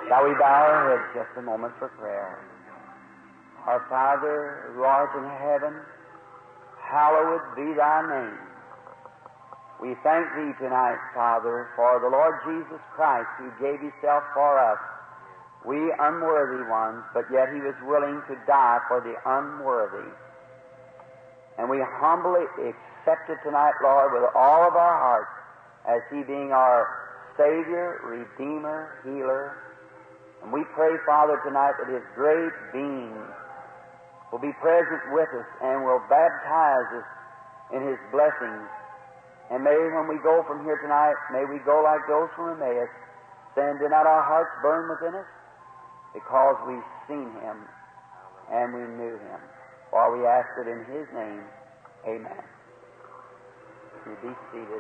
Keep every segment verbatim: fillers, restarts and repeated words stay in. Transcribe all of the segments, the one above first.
Shall we bow our heads just a moment for prayer? Our Father, who art in heaven, hallowed be thy name. We thank thee tonight, Father, for the Lord Jesus Christ who gave himself for us, we unworthy ones, but yet he was willing to die for the unworthy. And we humbly accept it tonight, Lord, with all of our hearts, as he being our Savior, Redeemer, Healer. And we pray, Father, tonight that his great being will be present with us and will baptize us in his blessings. And may, when we go from here tonight, may we go like those from Emmaus, saying, did not our hearts burn within us? Because we've seen him and we knew him. For we ask it in his name. Amen. You be seated.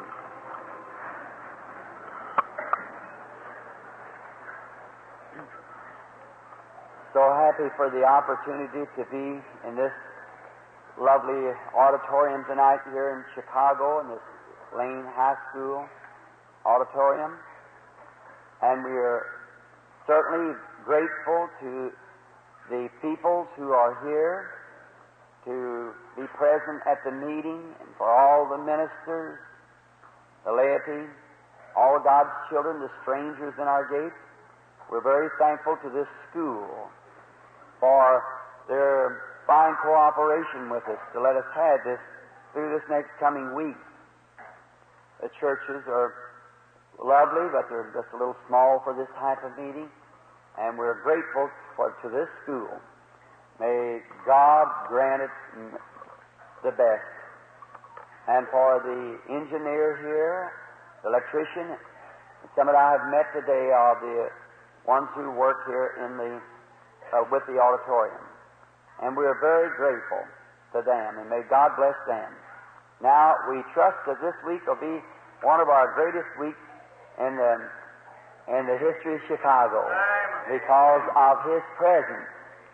So happy for the opportunity to be in this lovely auditorium tonight here in Chicago, in this Lane High School auditorium. And we are certainly grateful to the peoples who are here to be present at the meeting, and for all the ministers, the laity, all God's children, the strangers in our gates. We're very thankful to this school for their fine cooperation with us to let us have this through this next coming week. The churches are lovely, but they're just a little small for this type of meeting, and we're grateful for to this school. May God grant it the best. And for the engineer here, the electrician, some that I have met today are the ones who work here in the uh, with the auditorium. And we are very grateful to them, and may God bless them. Now, we trust that this week will be one of our greatest weeks in the, in the history of Chicago because of his presence.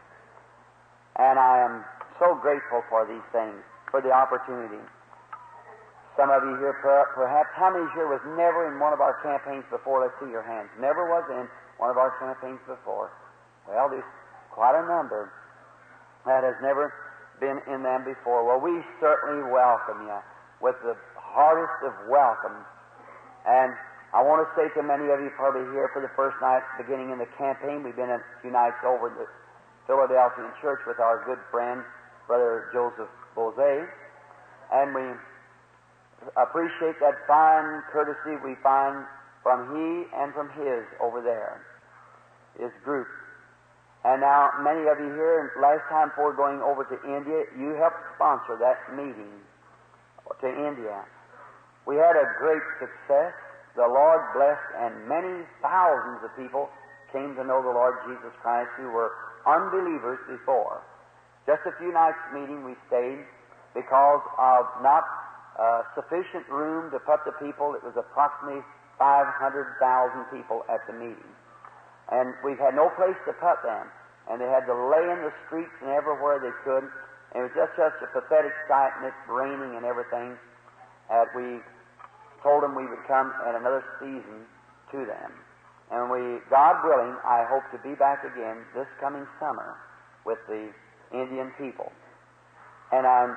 And I am so grateful for these things, for the opportunity. Some of you here, perhaps, how many here was never in one of our campaigns before? Let's see your hands. Never was in one of our campaigns before. Well, there's quite a number that has never been in them before. Well, we certainly welcome you with the hardest of welcomes. And I want to say to many of you probably here for the first night beginning in the campaign, we've been a few nights over the Philadelphian church with our good friend, Brother Joseph Bose, and we appreciate that fine courtesy we find from he and from his over there, his group. And now, many of you here, last time before going over to India, you helped sponsor that meeting to India. We had a great success. The Lord blessed, and many thousands of people came to know the Lord Jesus Christ who were unbelievers before. Just a few nights meeting we stayed because of not uh, sufficient room to put the people. It was approximately five hundred thousand people at the meeting. And we've had no place to put them. And they had to lay in the streets and everywhere they could. And it was just such a pathetic sight, and it's raining and everything, that we told them we would come at another season to them. And we, God willing, I hope to be back again this coming summer with the Indian people. And I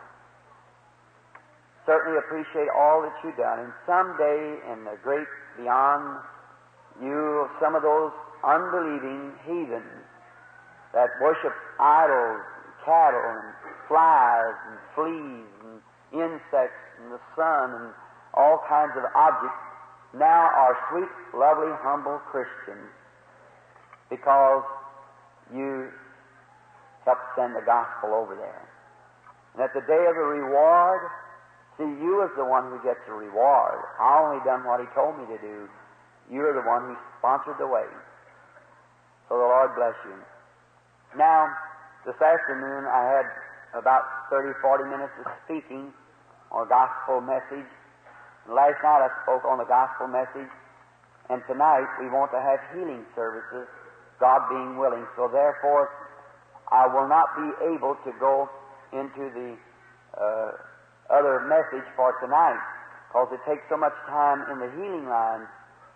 certainly appreciate all that you've done. And someday in the great beyond, you, some of those unbelieving heathens that worship idols, and cattle, and flies, and fleas, and insects, and the sun, and all kinds of objects, now are sweet, lovely, humble Christians because you helped send the gospel over there. And at the day of the reward, see, you is the one who gets the reward. I only done what he told me to do. You're the one who sponsored the way. So the Lord bless you. Now, this afternoon I had about thirty, forty minutes of speaking on a gospel message. And last night I spoke on the gospel message. And tonight we want to have healing services, God being willing. So therefore, I will not be able to go into the uh, other message for tonight because it takes so much time in the healing line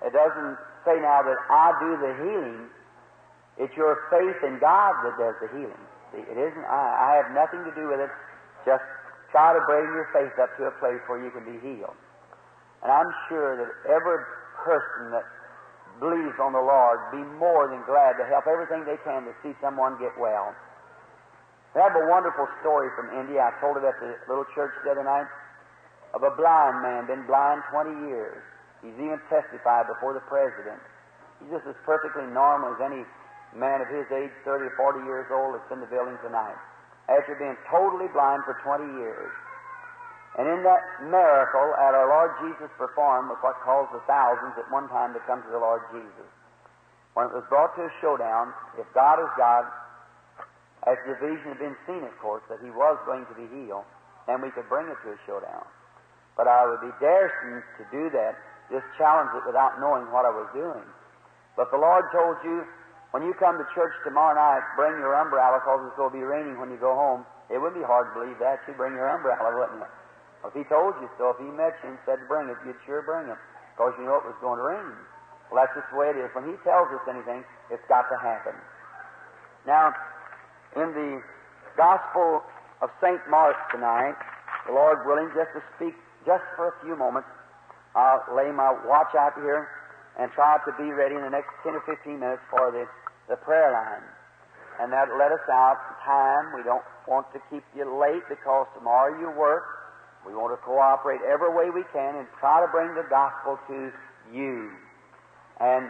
it doesn't say now that I do the healing. It's your faith in God that does the healing. See, it isn't I. I have nothing to do with it. Just try to bring your faith up to a place where you can be healed. And I'm sure that every person that believes on the Lord be more than glad to help everything they can to see someone get well. I have a wonderful story from India. I told it at the little church the other night of a blind man, been blind twenty years. He's even testified before the president. He's just as perfectly normal as any man of his age, thirty or forty years old, that's in the building tonight, after being totally blind for twenty years. And in that miracle that our Lord Jesus performed was what caused the thousands at one time to come to the Lord Jesus. When it was brought to a showdown, if God is God, after the vision had been seen, of course, that he was going to be healed, then we could bring it to a showdown. But I would be daring to do that, just challenge it without knowing what I was doing. But the Lord told you, when you come to church tomorrow night, bring your umbrella because it's going to be raining when you go home. It would be hard to believe that. You'd bring your umbrella, wouldn't you? Well, if he told you so, if he met you and said to bring it, you'd sure bring it because you know it was going to rain. Well, that's just the way it is. When he tells us anything, it's got to happen. Now, in the Gospel of Saint Mark tonight, the Lord willing, just to speak just for a few moments, I'll lay my watch out here and try to be ready in the next ten or fifteen minutes for the, the prayer line. And that'll let us out in time. We don't want to keep you late because tomorrow you work. We want to cooperate every way we can and try to bring the gospel to you. And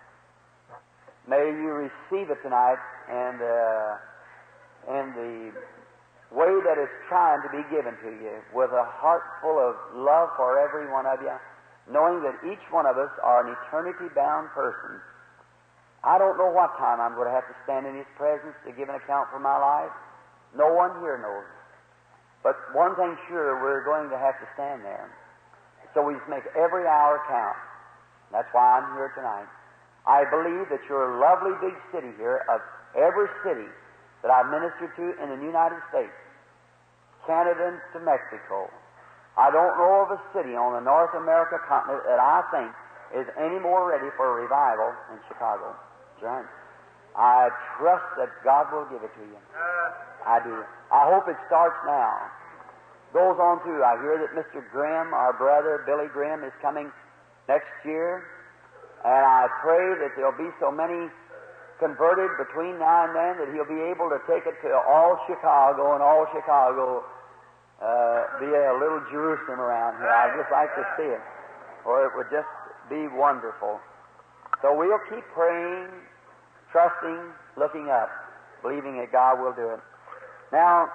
may you receive it tonight and uh, in the way that it's trying to be given to you, with a heart full of love for every one of you, knowing that each one of us are an eternity-bound person. I don't know what time I'm going to have to stand in His presence to give an account for my life. No one here knows. But one thing sure, we're going to have to stand there. So we just make every hour count. That's why I'm here tonight. I believe that your lovely big city here, of every city that I've ministered to in the United States, Canada to Mexico, I don't know of a city on the North America continent that I think is any more ready for a revival than Chicago. John, I trust that God will give it to you. I do. I hope it starts now. Goes on through. I hear that Mister Grimm, our brother Billy Grimm, is coming next year, and I pray that there'll be so many converted between now and then that he'll be able to take it to all Chicago, and all Chicago uh, be a little Jerusalem around here. I'd just like to see it, or it would just be wonderful. So we'll keep praying, trusting, looking up, believing that God will do it. Now,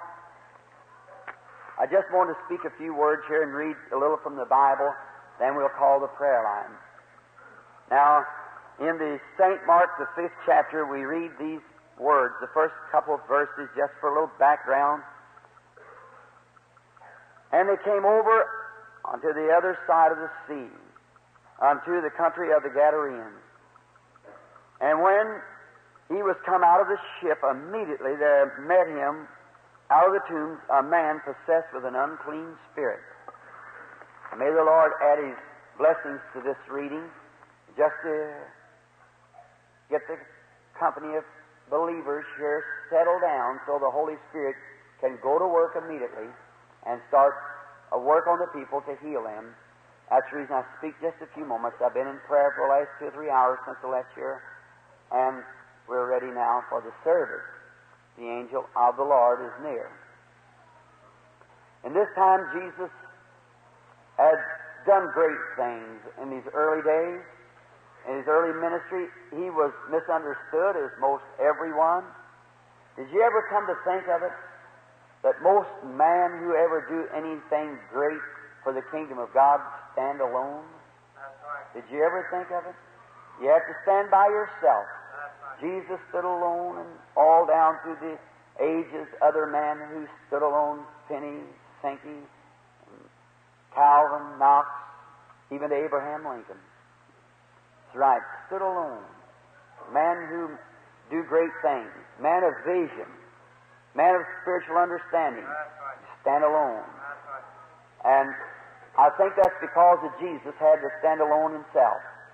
I just want to speak a few words here and read a little from the Bible, then we'll call the prayer line. Now, in the Saint Mark, the fifth chapter, we read these words, the first couple of verses, just for a little background. And they came over unto the other side of the sea, unto the country of the Gadarenes. And when he was come out of the ship, immediately there met him out of the tombs a man possessed with an unclean spirit. And may the Lord add His blessings to this reading, just to get the company of believers here settled down so the Holy Spirit can go to work immediately and start a work on the people to heal them. That's the reason I speak just a few moments. I've been in prayer for the last two or three hours since the lecture, and we're ready now for the service. The angel of the Lord is near. In this time, Jesus had done great things in these early days. In His early ministry, He was misunderstood as most everyone. Did you ever come to think of it? That most man who ever do anything great for the kingdom of God stand alone? That's right. Did you ever think of it? You have to stand by yourself. Jesus stood alone, and all down through the ages, other men who stood alone, Finney, Sankey, Calvin, Knox, even to Abraham Lincoln. That's right, stood alone. Men who do great things, man of vision, man of spiritual understanding, stand alone. And I think that's because that Jesus had to stand alone Himself.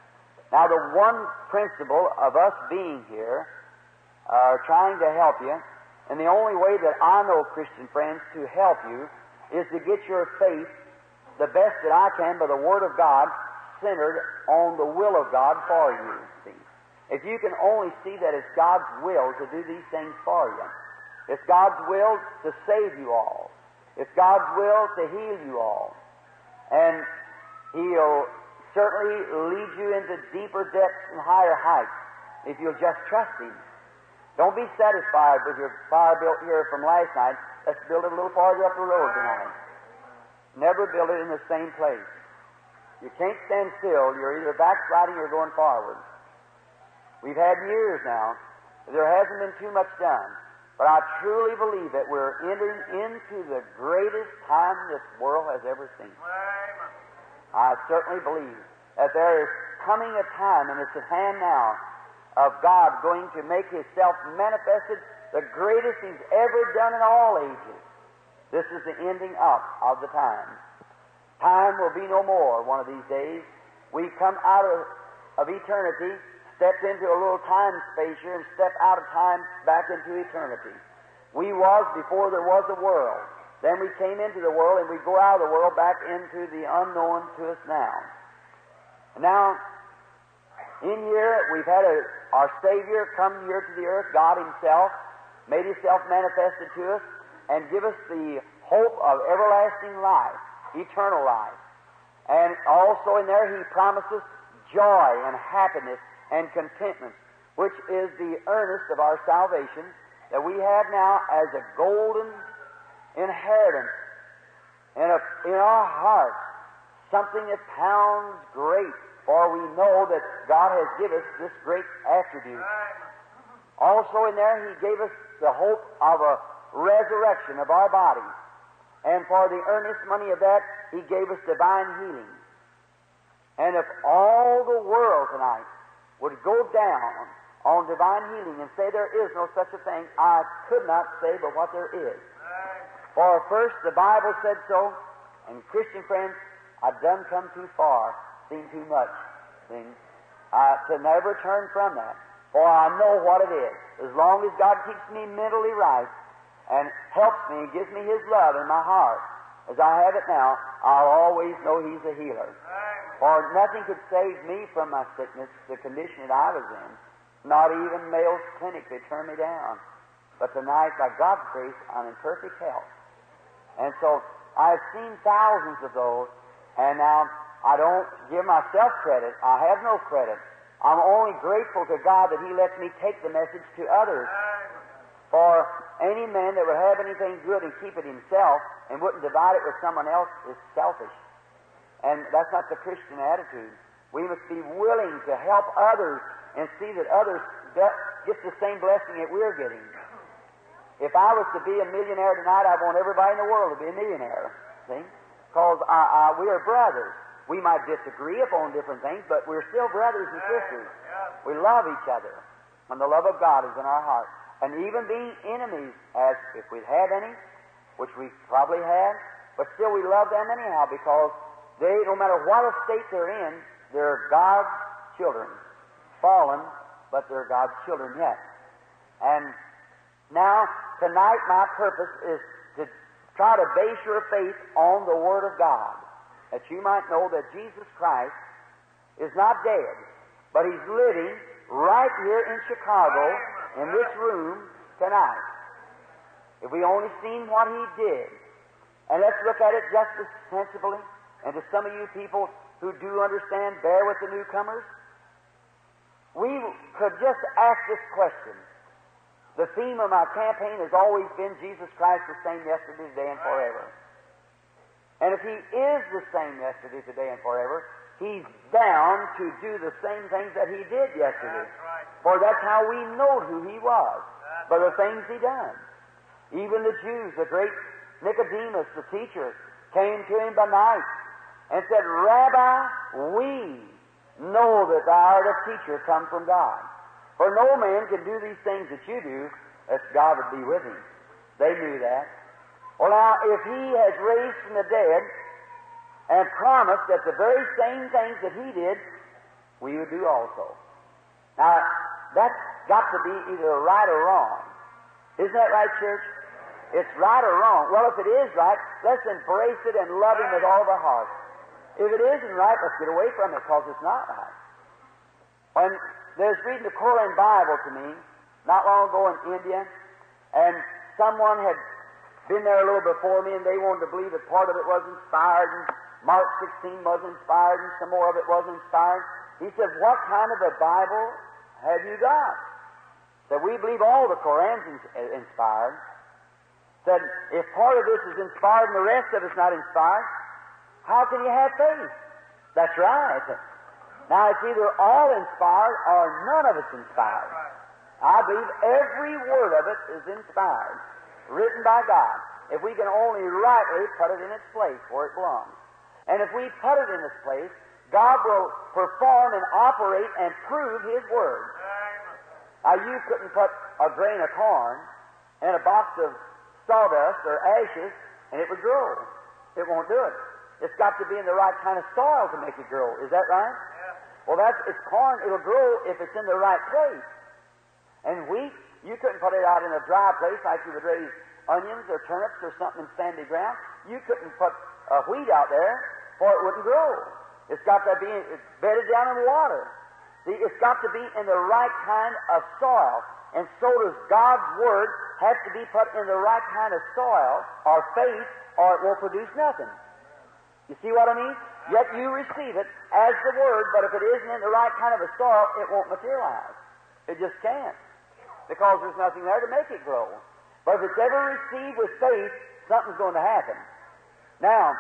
Now, the one principle of us being here, uh, trying to help you, and the only way that I know, Christian friends, to help you is to get your faith, the best that I can, by the Word of God, centered on the will of God for you. See? If you can only see that it's God's will to do these things for you, it's God's will to save you all, it's God's will to heal you all, and He'll certainly lead you into deeper depths and higher heights if you'll just trust Him. Don't be satisfied with your fire built here from last night. Let's build it a little farther up the road tonight. Never build it in the same place. You can't stand still. You're either backsliding or going forward. We've had years now. There hasn't been too much done. But I truly believe that we're entering into the greatest time this world has ever seen. I certainly believe that there is coming a time, and it's at hand now, of God going to make Himself manifested, the greatest He's ever done in all ages. This is the ending up of the time. Time will be no more one of these days. We come out of, of eternity, stepped into a little time space here, and step out of time back into eternity. We was before there was a world. Then we came into the world, and we go out of the world back into the unknown to us now. Now, in here, we've had a, our Savior come here to the earth, God Himself, made Himself manifested to us, and give us the hope of everlasting life, eternal life. And also in there, He promises joy and happiness and contentment, which is the earnest of our salvation that we have now as a golden inheritance in, a, in our hearts, something that pounds great, for we know that God has given us this great attribute. Also in there, He gave us the hope of a resurrection of our bodies, and for the earnest money of that, He gave us divine healing. And if all the world tonight would go down on divine healing and say there is no such a thing, I could not say but what there is. For first, the Bible said so, and Christian friends, I've done come too far, seen too much things, uh, to never turn from that. For I know what it is. As long as God keeps me mentally right and helps me and gives me His love in my heart, as I have it now, I'll always know He's a healer. For nothing could save me from my sickness, the condition that I was in. Not even Mayo's Clinic, they turned me down. But tonight, by God's grace, I'm in perfect health. And so, I've seen thousands of those, and now I don't give myself credit. I have no credit. I'm only grateful to God that He lets me take the message to others. For any man that would have anything good and keep it himself and wouldn't divide it with someone else is selfish. And that's not the Christian attitude. We must be willing to help others and see that others get the same blessing that we're getting. If I was to be a millionaire tonight, I want everybody in the world to be a millionaire. See? Because I, I, we are brothers. We might disagree upon different things, but we're still brothers and sisters. We love each other, and the love of God is in our heart. And even being enemies, as if we'd had any, which we probably had, but still we love them anyhow, because they, no matter what a state they're in, they're God's children. Fallen, but they're God's children yet. And now, tonight my purpose is to try to base your faith on the Word of God, that you might know that Jesus Christ is not dead, but He's living right here in Chicago, in this room, tonight. If we only seen what He did, and let's look at it just as sensibly, and to some of you people who do understand, bear with the newcomers, we could just ask this question. The theme of my campaign has always been Jesus Christ the same yesterday, today, and forever. And if He is the same yesterday, today, and forever, He's bound to do the same things that He did yesterday. That's right. For that's how we know who He was, by the things He done. Even the Jews, the great Nicodemus, the teacher, came to Him by night and said, Rabbi, we know that Thou art a teacher come from God. For no man can do these things that you do, unless God would be with him. They knew that. Well, now, if He has raised from the dead and promised that the very same things that He did, we would do also. Now, that's got to be either right or wrong. Isn't that right, church? It's right or wrong. Well, if it is right, let's embrace it and love Him with all of our heart. If it isn't right, let's get away from it because it's not right. When there's reading the Koran Bible to me not long ago in India, and someone had been there a little before me, and they wanted to believe that part of it was inspired, and Mark sixteen was inspired, and some more of it was inspired. He said, "What kind of a Bible have you got?" Said, "We believe all the Koran's in- inspired." Said, "If part of this is inspired and the rest of it's not inspired, how can you have faith?" That's right. Now, it's either all inspired or none of it's inspired. I believe every word of it is inspired, written by God. If we can only rightly put it in its place where it belongs. And if we put it in its place, God will perform and operate and prove His Word. Now, you couldn't put a grain of corn in a box of sawdust or ashes and it would grow. It won't do it. It's got to be in the right kind of soil to make it grow. Is that right? Yeah. Well, that's it's corn. It'll grow if it's in the right place. And wheat, you couldn't put it out in a dry place like you would raise onions or turnips or something in sandy ground. You couldn't put uh, wheat out there, for it wouldn't grow. It's got to be it's bedded down in water. See, it's got to be in the right kind of soil. And so does God's Word have to be put in the right kind of soil or faith, or it won't produce nothing. You see what I mean? Yet you receive it as the Word, but if it isn't in the right kind of a soil, it won't materialize. It just can't, because there's nothing there to make it grow. But if it's ever received with faith, something's going to happen. Now,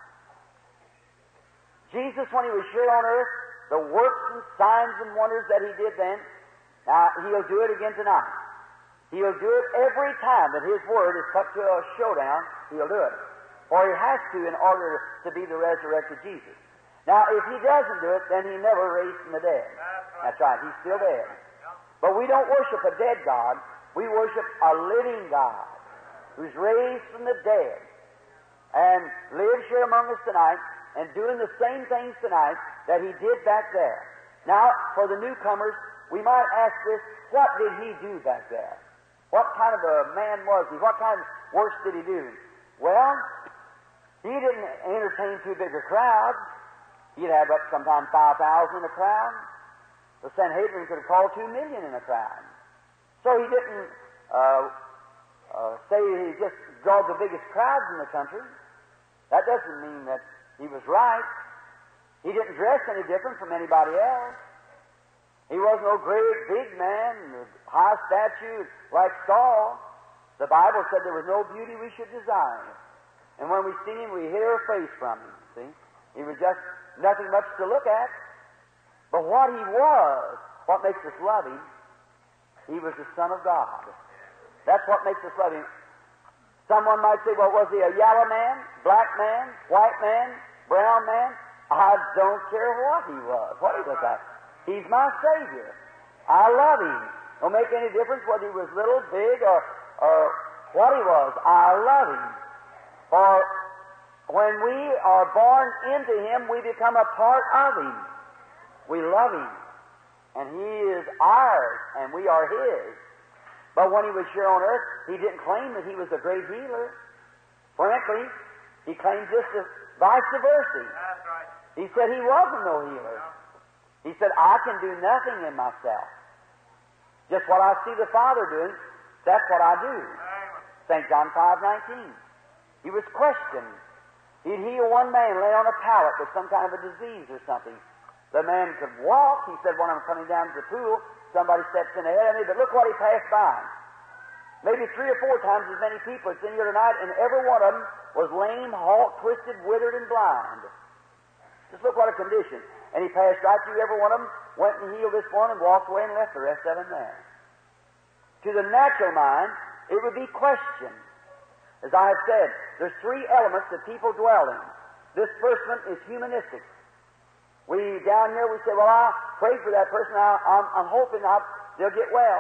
Jesus, when He was here on earth, the works and signs and wonders that He did then, now He'll do it again tonight. He'll do it every time that His Word is put to a showdown. He'll do it. For He has to in order to be the resurrected Jesus. Now, if He doesn't do it, then He never raised from the dead. That's right. He's still dead. But we don't worship a dead God. We worship a living God who's raised from the dead and lives here among us tonight and doing the same things tonight that He did back there. Now, for the newcomers, we might ask this, what did He do back there? What kind of a man was He? What kind of works did He do? Well, He didn't entertain too big a crowd. He'd have up sometime five thousand in a crowd. The Sanhedrin could have called two million in a crowd. So He didn't uh, uh, say He just drawed the biggest crowds in the country. That doesn't mean that He was right. He didn't dress any different from anybody else. He wasn't no great big man, high statue like Saul. The Bible said there was no beauty we should desire. And when we seen Him, we hid our face from Him. See? He was just nothing much to look at. But what He was, what makes us love Him, He was the Son of God. That's what makes us love Him. Someone might say, well, was He a yellow man, black man, white man, brown man? I don't care what He was, what He was like. He's my Savior. I love Him. Don't make any difference whether He was little, big, or, or what He was. I love Him. For when we are born into Him, we become a part of Him. We love Him. And He is ours, and we are His. But when He was here on earth, He didn't claim that He was a great healer. Frankly, He claimed just the vice versa. That's right. He said He wasn't no healer. He said, I can do nothing in myself. Just what I see the Father doing, that's what I do. Saint John five nineteen. He was questioned. He'd heal one man lay on a pallet with some kind of a disease or something. The man could walk. He said, when I'm coming down to the pool, somebody steps in ahead of me, but look what he passed by. Maybe three or four times as many people as in here tonight, and every one of them was lame, halt, twisted, withered, and blind. Just look what a condition. And he passed right through every one of them, went and healed this one, and walked away and left the rest of them there. To the natural mind, it would be questioned. As I have said, there's three elements that people dwell in. This first one is humanistic. We, down here, we say, well, I prayed for that person. I, I'm, I'm hoping I, they'll get well.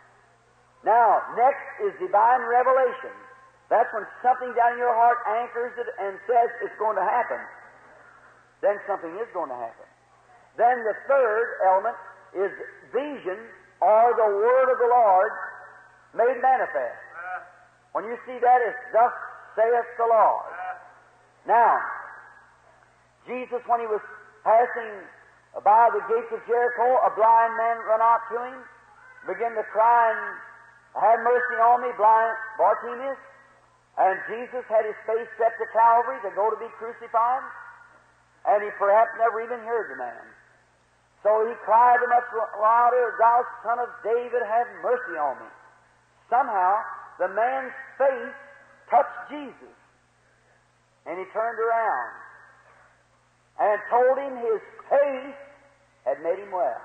Now, next is divine revelation. That's when something down in your heart anchors it and says it's going to happen. Then something is going to happen. Then the third element is vision, or the Word of the Lord made manifest. When you see that, it's thus saith the Lord. Now, Jesus, when he was passing by the gates of Jericho, a blind man run out to him, began to cry and have mercy on me, blind Bartimaeus. And Jesus had his face set to Calvary to go to be crucified, and he perhaps never even heard the man. So he cried much louder, Thou Son of David, have mercy on me. Somehow, the man's face touched Jesus, and he turned around and told him his faith had made him well.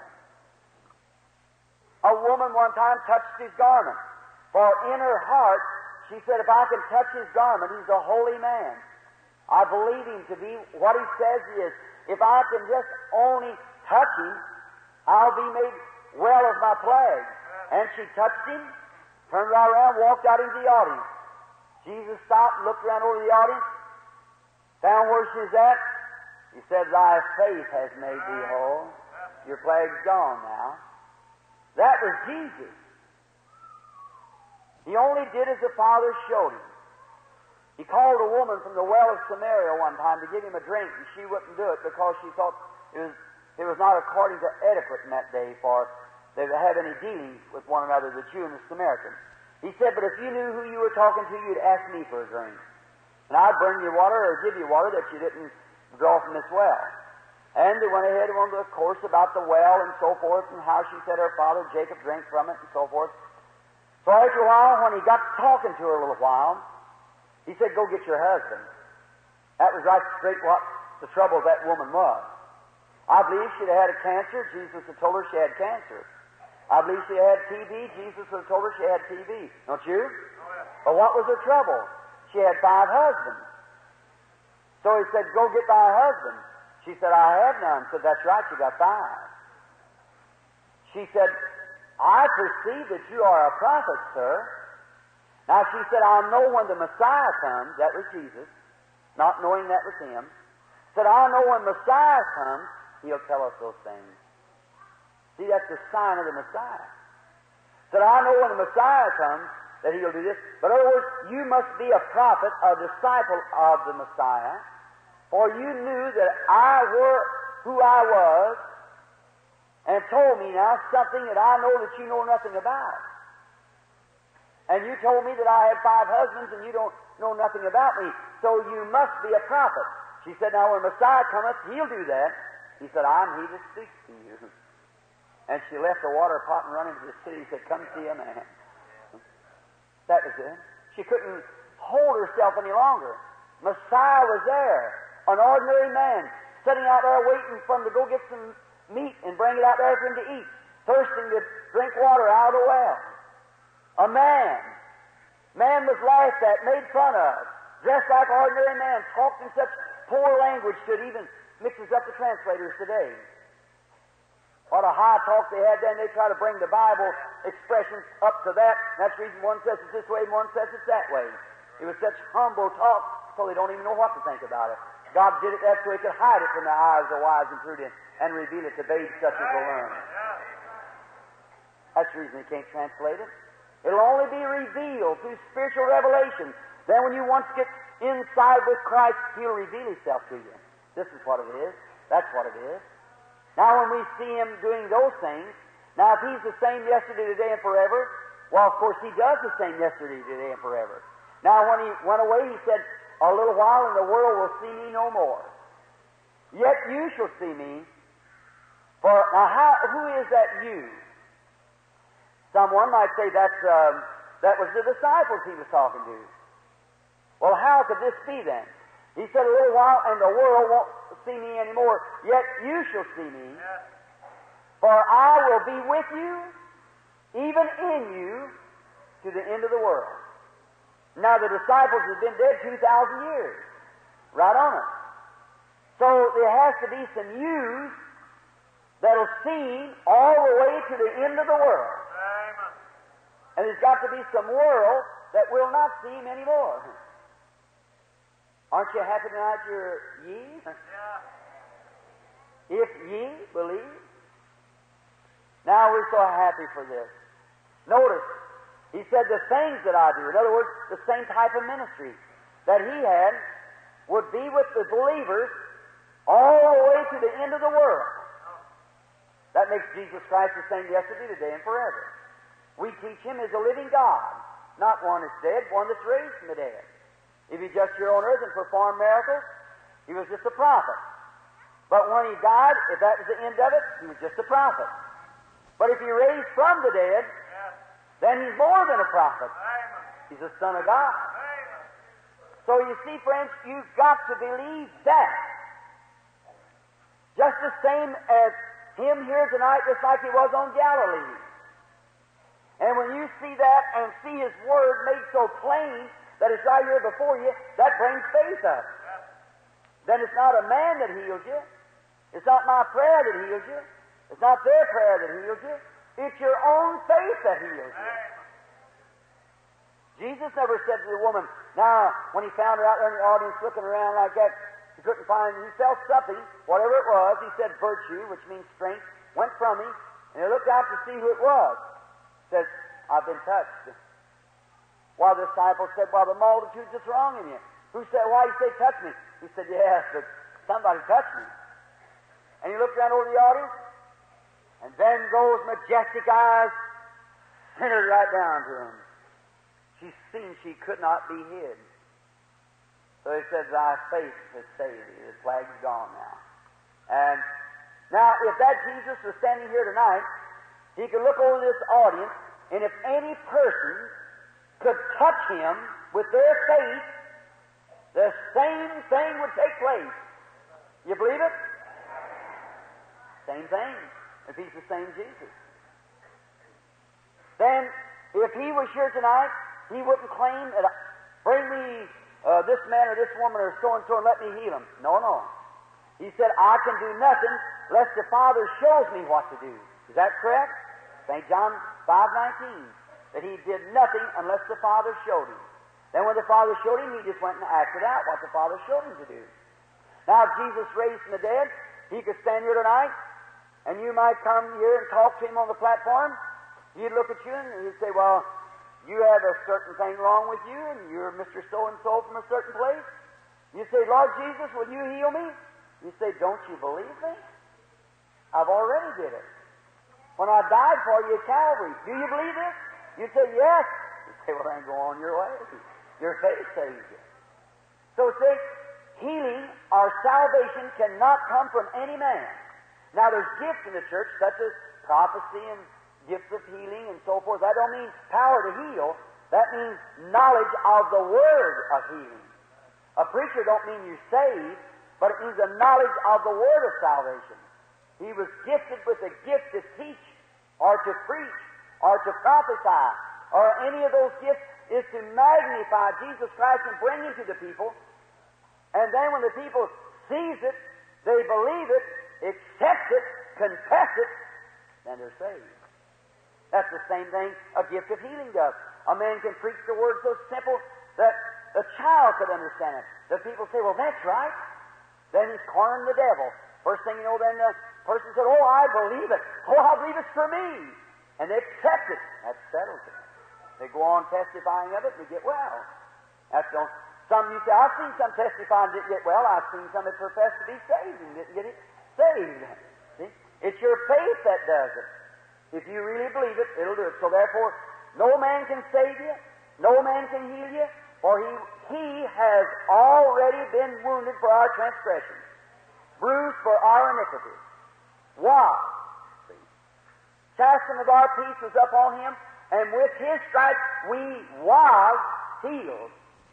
A woman one time touched his garment, for in her heart she said, if I can touch his garment, he's a holy man. I believe him to be what he says he is. If I can just only touch him, I'll be made well of my plague. And she touched him, turned right around, walked out into the audience. Jesus stopped and looked around over the audience, found where she was at. He said, Thy faith has made thee whole. Your plague's gone now. That was Jesus. He only did as the Father showed him. He called a woman from the well of Samaria one time to give him a drink, and she wouldn't do it because she thought it was, it was not according to etiquette in that day for they to have any dealings with one another, the Jew and the Samaritan. He said, but if you knew who you were talking to, you'd ask me for a drink. And I'd bring you water or give you water that you didn't draw from this well. And they went ahead and went on the course about the well and so forth, and how she said her father Jacob drank from it and so forth. So after a while, when he got talking to her a little while, he said, go get your husband. That was right straight what the trouble of that woman was. I believe she'd had a cancer. Jesus had told her she had cancer. I believe she had T B. Jesus had told her she had T B. Don't you? Oh, yeah. But what was her trouble? She had five husbands. So he said, go get thy husband. She said, I have none. Said, that's right, you got five. She said, I perceive that you are a prophet, sir. Now she said, I'll know when the Messiah comes. That was Jesus, not knowing that was him. Said, I'll know when Messiah comes, he'll tell us those things. See, that's the sign of the Messiah. Said, I know when the Messiah comes that he'll do this. But in other words, you must be a prophet, a disciple of the Messiah, for you knew that I were who I was, and told me now something that I know that you know nothing about. And you told me that I had five husbands, and you don't know nothing about me, so you must be a prophet. She said, now when Messiah cometh, he'll do that. He said, I'm he that speaks to you. And she left the water pot and run into the city and said, come see a man. That was it. She couldn't hold herself any longer. Messiah was there, an ordinary man, sitting out there waiting for him to go get some meat and bring it out there for him to eat, thirsting to drink water out of the well. A man. Man was laughed at, made fun of, dressed like an ordinary man, talked in such poor language that it even mixes up the translators today. What a high talk they had then. They try to bring the Bible expressions up to that. That's the reason one says it this way and one says it's that way. It was such humble talk, so they don't even know what to think about it. God did it that so he could hide it from the eyes of the wise and prudent and reveal it to babes such as will learn. That's the reason he can't translate it. It'll only be revealed through spiritual revelation. Then when you once get inside with Christ, he'll reveal himself to you. This is what it is. That's what it is. Now when we see him doing those things, now if he's the same yesterday, today, and forever, well, of course, he does the same yesterday, today, and forever. Now when he went away, he said, a little while and the world will see me no more. Yet you shall see me. For now, how, who is that you? Someone might say that's um, that was the disciples he was talking to. Well, how could this be then? He said, a little while and the world won't see me anymore. Yet you shall see me. For I will be with you, even in you, to the end of the world. Now the disciples have been dead two thousand years. Right on it. So there has to be some yous that'll see all the way to the end of the world. Amen. And there's got to be some world that will not see him anymore. Aren't you happy tonight you're ye? Yeah. If ye, believe? Now we're so happy for this. Notice, he said, the things that I do, in other words, the same type of ministry that he had would be with the believers all the way to the end of the world. That makes Jesus Christ the same yesterday, today, and forever. We teach him as a living God, not one that's dead, one that's raised from the dead. If he just here on earth and performed miracles, he was just a prophet. But when he died, if that was the end of it, he was just a prophet. But if he raised from the dead, then he's more than a prophet. He's the Son of God. So you see, friends, you've got to believe that. Just the same as him here tonight, just like he was on Galilee. And when you see that and see his word made so plain that it's right here before you, that brings faith up. Then it's not a man that heals you. It's not my prayer that heals you. It's not their prayer that heals you. It's your own faith that heals you. Jesus never said to the woman, now, when he found her out there in the audience looking around like that, he couldn't find, he felt something, whatever it was, he said virtue, which means strength, went from him, and he looked out to see who it was. He said, I've been touched. While the disciples said, well, the multitude's just wrong in you. Who said, why you say touch me? He said, yes, but somebody touched me. And he looked around over the audience, and then those majestic eyes centered right down to him. She seen she could not be hid. So he said, thy faith has saved thee. The flag's gone now. And now, if that Jesus was standing here tonight, he could look over this audience, and if any person could touch him with their faith, the same thing would take place. You believe it? Same thing, if he's the same Jesus. Then, if he was here tonight, he wouldn't claim that, bring me uh, this man or this woman or so-and-so and let me heal him. No, no. He said, I can do nothing lest the Father shows me what to do. Is that correct? Saint John five nineteen. That he did nothing unless the Father showed him. Then when the Father showed him, he just went and acted out what the Father showed him to do. Now, if Jesus raised from the dead, he could stand here tonight, and you might come here and talk to him on the platform. He'd look at you and he'd say, well, you have a certain thing wrong with you, and you're Mister So-and-so from a certain place. You say, Lord Jesus, will you heal me? You say, don't you believe me? I've already did it. When I died for you at Calvary, do you believe this? You say, yes. You say, well, then go on your way. Your faith saves you. So see, healing or salvation cannot come from any man. Now, there's gifts in the church, such as prophecy and gifts of healing and so forth. That don't mean power to heal. That means knowledge of the word of healing. A preacher don't mean you're saved, but it means the knowledge of the word of salvation. He was gifted with the gift to teach or to preach or to prophesy, or any of those gifts is to magnify Jesus Christ and bring him to the people. And then when the people sees it, they believe it, accept it, confess it, then they're saved. That's the same thing a gift of healing does. A man can preach the word so simple that a child could understand it. The people say, well, that's right. Then he's cornering the devil. First thing you know, then the person said, oh, I believe it. Oh, I believe it's for me. And they accept it. That settles it. They go on testifying of it and they get well. That's don't. Some you say, I've seen some testifying didn't get well. I've seen some that profess to be saved and didn't get it saved. See? It's your faith that does it. If you really believe it, it'll do it. So therefore, no man can save you, no man can heal you, for he, he has already been wounded for our transgressions, bruised for our iniquities. Why? See? Chastisement of our peace was upon him, and with his stripes we was healed.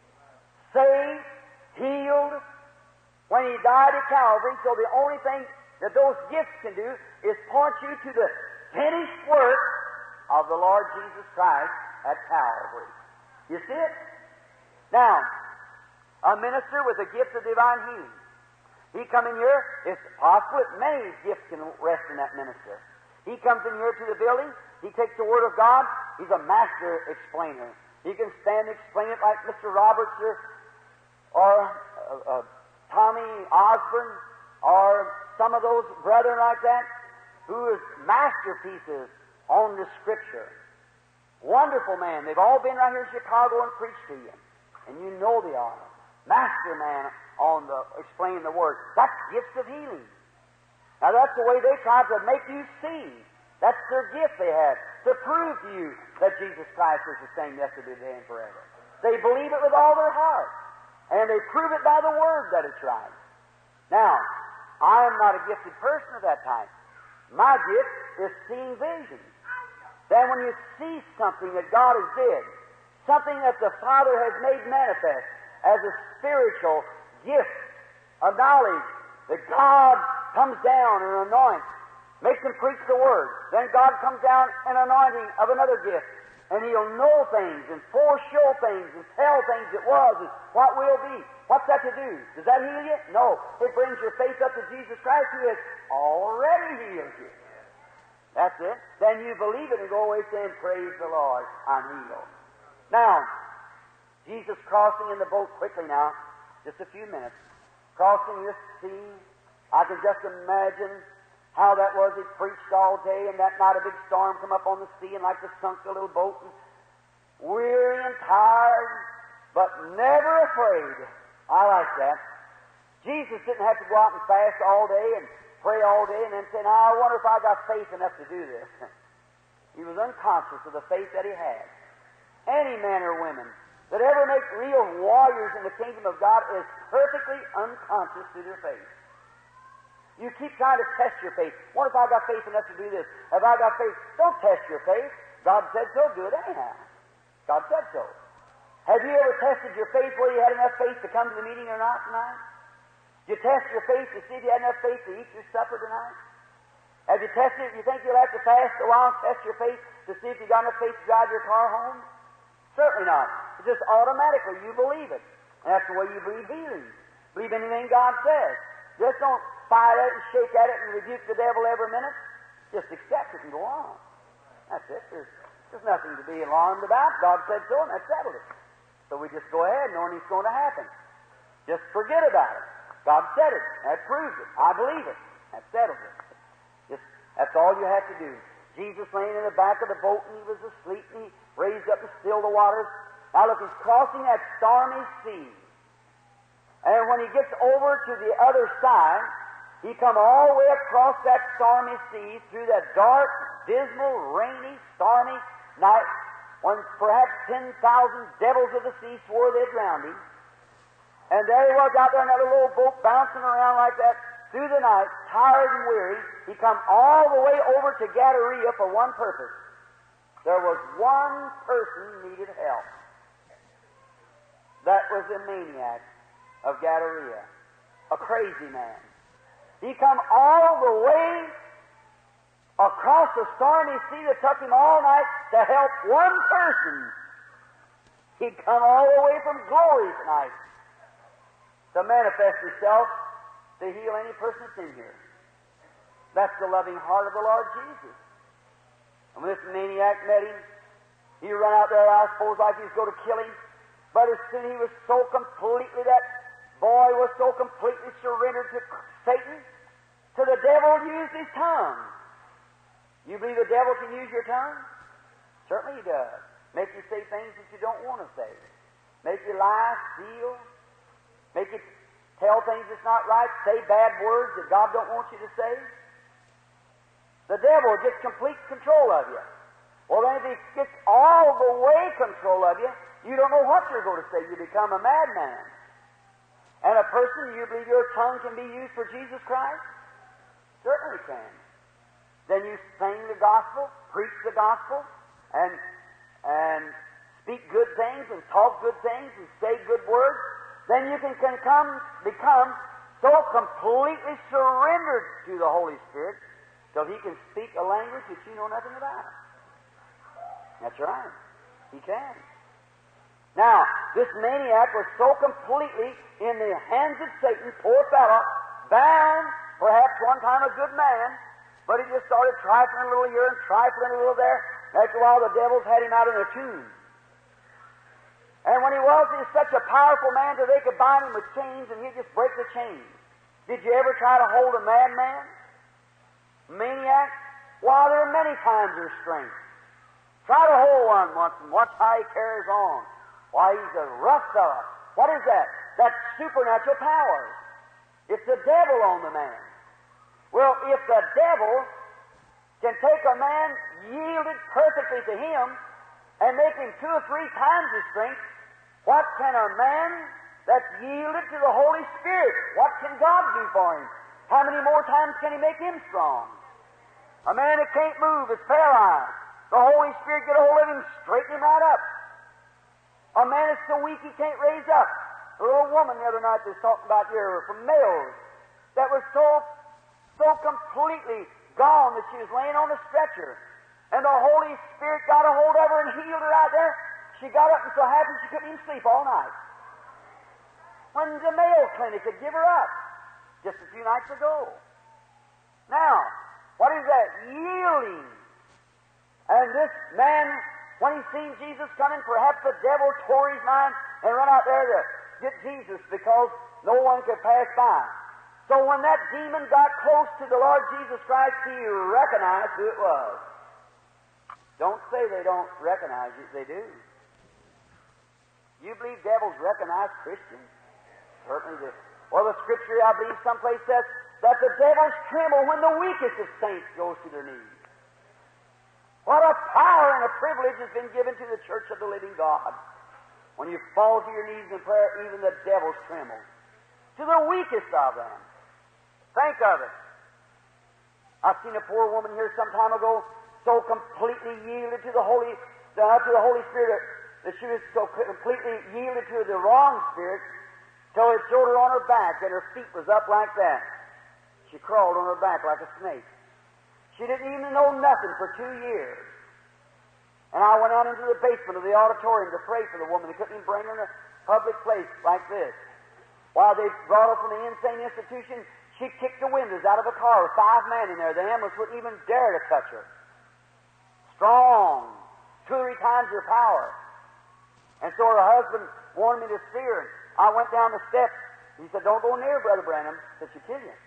Saved, healed, when he died at Calvary. So the only thing that those gifts can do is point you to the finished work of the Lord Jesus Christ at Calvary. You see it? Now, a minister with a gift of divine healing. He come in here, it's possible that many gifts can rest in that minister. He comes in here to the building, he takes the Word of God, he's a master explainer. He can stand and explain it like Mister Roberts or, or uh, uh, Tommy Osborne or some of those brethren like that who is masterpieces on the Scripture. Wonderful man. They've all been right here in Chicago and preached to you. And you know they are. Master man on the explaining the Word. That's gifts of healing. Now that's the way they try to make you see. That's their gift they have, to prove to you that Jesus Christ is the same yesterday, today, and forever. They believe it with all their heart. And they prove it by the Word that it's right. Now, I am not a gifted person of that type. My gift is seeing visions. Then when you see something that God has did, something that the Father has made manifest as a spiritual gift of knowledge, that God comes down and anoints, makes them preach the Word. Then God comes down and anointing of another gift, and He'll know things and foreshow things and tell things that was and what will be. What's that to do? Does that heal you? No. It brings your faith up to Jesus Christ, who has already healed you. That's it. Then you believe it and go away saying, praise the Lord, I'm healed. Now, Jesus crossing in the boat quickly now, just a few minutes, crossing this sea. I can just imagine how that was. He preached all day, and that night a big storm come up on the sea, and like to sunk the little boat, and weary and tired, but never afraid. I like that. Jesus didn't have to go out and fast all day and pray all day and then say, now, I wonder if I got faith enough to do this. He was unconscious of the faith that he had. Any man or woman that ever make real warriors in the kingdom of God is perfectly unconscious through their faith. You keep trying to test your faith. What if I got faith enough to do this? Have I got faith? Don't test your faith. God said so. Do it anyhow. God said so. Have you ever tested your faith whether you had enough faith to come to the meeting or not tonight? Did you test your faith to see if you had enough faith to eat your supper tonight? Have you tested it? You think you'll have to fast a while and test your faith to see if you got enough faith to drive your car home? Certainly not. It's just automatically you believe it. And that's the way you believe healing. Believe anything God says. Just don't fight at it and shake at it and rebuke the devil every minute. Just accept it and go on. That's it. There's, there's nothing to be alarmed about. God said so, and that settled it. So we just go ahead knowing it's going to happen. Just forget about it. God said it. That proves it. I believe it. That settles it. Just, that's all you have to do. Jesus laying in the back of the boat, and he was asleep, and he raised up to still the waters. Now look, he's crossing that stormy sea. And when he gets over to the other side, he come all the way across that stormy sea through that dark, dismal, rainy, stormy night when perhaps ten thousand devils of the sea swore they'd drown him. And there he was out there in that little old boat bouncing around like that through the night, tired and weary. He come all the way over to Gadara for one purpose. There was one person who needed help. That was the maniac of Gadara, a crazy man. He come all the way across the stormy sea that took him all night to help one person. He'd come all the way from glory tonight to manifest himself to heal any person that's in here. That's the loving heart of the Lord Jesus. And when this maniac met him, he ran out there, I suppose, like he was going to kill him. But as soon as he was so completely, that boy was so completely surrendered to Satan, to the devil used his tongue. You believe the devil can use your tongue? Certainly he does. Make you say things that you don't want to say. Make you lie, steal. Make you tell things that's not right. Say bad words that God don't want you to say. The devil gets complete control of you. Well, then if he gets all the way control of you, you don't know what you're going to say. You become a madman. And a person, you believe your tongue can be used for Jesus Christ? Certainly can. Then you sing the gospel, preach the gospel, and and speak good things, and talk good things, and say good words. Then you can, can come, become so completely surrendered to the Holy Spirit till He can speak a language that you know nothing about. That's right. He can. Now, this maniac was so completely in the hands of Satan, poor fellow, bound, perhaps one time a good man, but he just started trifling a little here and trifling a little there. After a while, the devils had him out in a tomb. And when he was, he was such a powerful man that they could bind him with chains and he'd just break the chains. Did you ever try to hold a madman? Maniac? Why, there are many kinds of strength. Try to hold one once and watch how he carries on. Why, he's a rough fellow. What is that? That's supernatural power. It's the devil on the man. Well, if the devil can take a man yielded perfectly to him and make him two or three times his strength, what can a man that's yielded to the Holy Spirit, what can God do for him? How many more times can he make him strong? A man that can't move is paralyzed. The Holy Spirit get a hold of him, straighten him right up. A man that's so weak he can't raise up. A little woman the other night they was talking about here from Mills that was so so completely gone that she was laying on a stretcher. And the Holy Spirit got a hold of her and healed her out there. She got up and so happy she couldn't even sleep all night. When the Mayo Clinic had give her up just a few nights ago. Now, what is that? Yielding. And this man, when he seen Jesus coming, perhaps the devil tore his mind and run out there to get Jesus because no one could pass by. So when that demon got close to the Lord Jesus Christ, he recognized who it was. Don't say they don't recognize you. They do. You believe devils recognize Christians? Certainly do. Well, the Scripture, I believe, someplace says that the devils tremble when the weakest of saints goes to their knees. What a power and a privilege has been given to the church of the living God. When you fall to your knees in prayer, even the devils tremble. To the weakest of them. Think of it. I've seen a poor woman here some time ago so completely yielded to the Holy, uh, to the Holy Spirit that she was so completely yielded to the wrong spirit till it showed her on her back and her feet was up like that. She crawled on her back like a snake. She didn't even know nothing for two years. And I went out into the basement of the auditorium to pray for the woman. They couldn't even bring her in a public place like this. While they brought her from the insane institution, she kicked the windows out of a car with five men in there. The ambulance wouldn't even dare to touch her. Strong. Two or three times her power. And so her husband wanted me to see her. I went down the steps. He said, "Don't go near Brother Branham," said she'll kill you.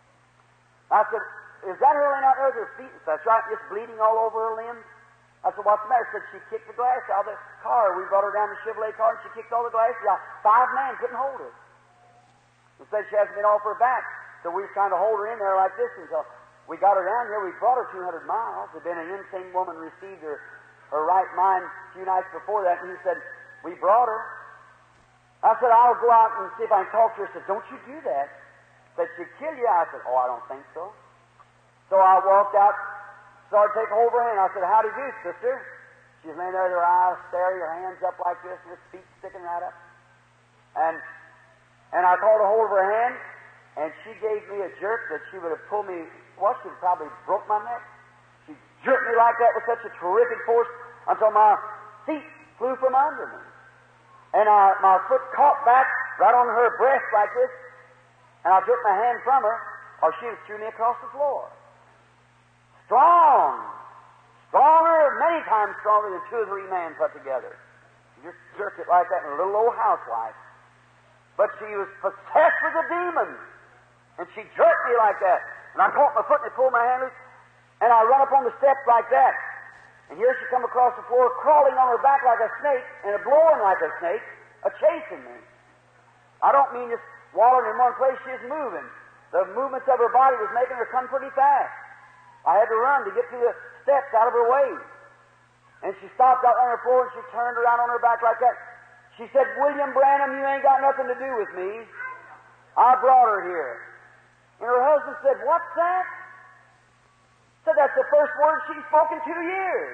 I said, "Is that her laying out there with her feet?" That's right, just bleeding all over her limbs. I said, "What's the matter?" She said, "She kicked the glass out of the car. We brought her down to the Chevrolet car and she kicked all the glass out. Five men couldn't hold her." She said she hasn't been off her back. So we was trying to hold her in there like this until we got her down here. We brought her two hundred miles. There'd been an insane woman received her, her right mind a few nights before that, and he said, "We brought her." I said, "I'll go out and see if I can talk to her." He said, "Don't you do that." He said, "She'll kill you." I said, "Oh, I don't think so." So I walked out, started taking hold of her hand. I said, "How do you do, sister?" She's laying there with her eyes staring, her hands up like this, and her feet sticking right up. And and I caught a hold of her hand, and she gave me a jerk that she would have pulled me, well, she would have probably broke my neck. She jerked me like that with such a terrific force until my feet flew from under me. And I, my foot caught back right on her breast like this, and I jerked my hand from her, or she would have threw me across the floor. Strong. Stronger, many times stronger than two or three men put together. She just jerked it like that in a little old housewife. But she was possessed with a demon. And she jerked me like that. And I caught my foot and it pulled my hand loose. And I run up on the steps like that. And here she come across the floor, crawling on her back like a snake, and a blowing like a snake, a chasing me. I don't mean just wallowing in one place, she's moving. The movements of her body was making her come pretty fast. I had to run to get to the steps out of her way. And she stopped out on her floor and she turned around on her back like that. She said, "William Branham, you ain't got nothing to do with me. I brought her here." And her husband said, "What's that?" Said, "That's the first word she's spoken in two years."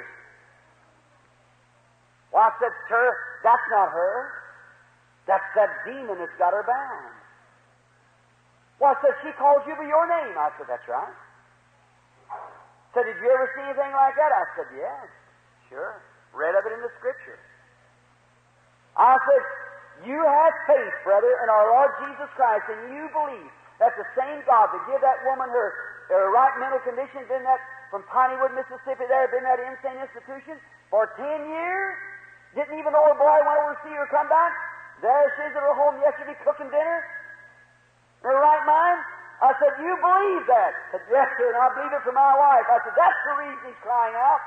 Well, I said, "Sir, that's not her. That's that demon that's got her bound." Well, I said, "She calls you by your name." I said, "That's right." Said, "Did you ever see anything like that?" I said, "Yes, sure. Read of it in the Scripture." I said, "You have faith, brother, in our Lord Jesus Christ, and you believe that the same God that gave that woman her, her right mental condition, been that from Pineywood, Mississippi, there, been that insane institution for ten years, didn't even know her boy went over to see her come back. There she is at her home yesterday cooking dinner. In her right mind? I said, you believe that? I said, yes, sir, and I believe it for my wife. I said, that's the reason he's crying out.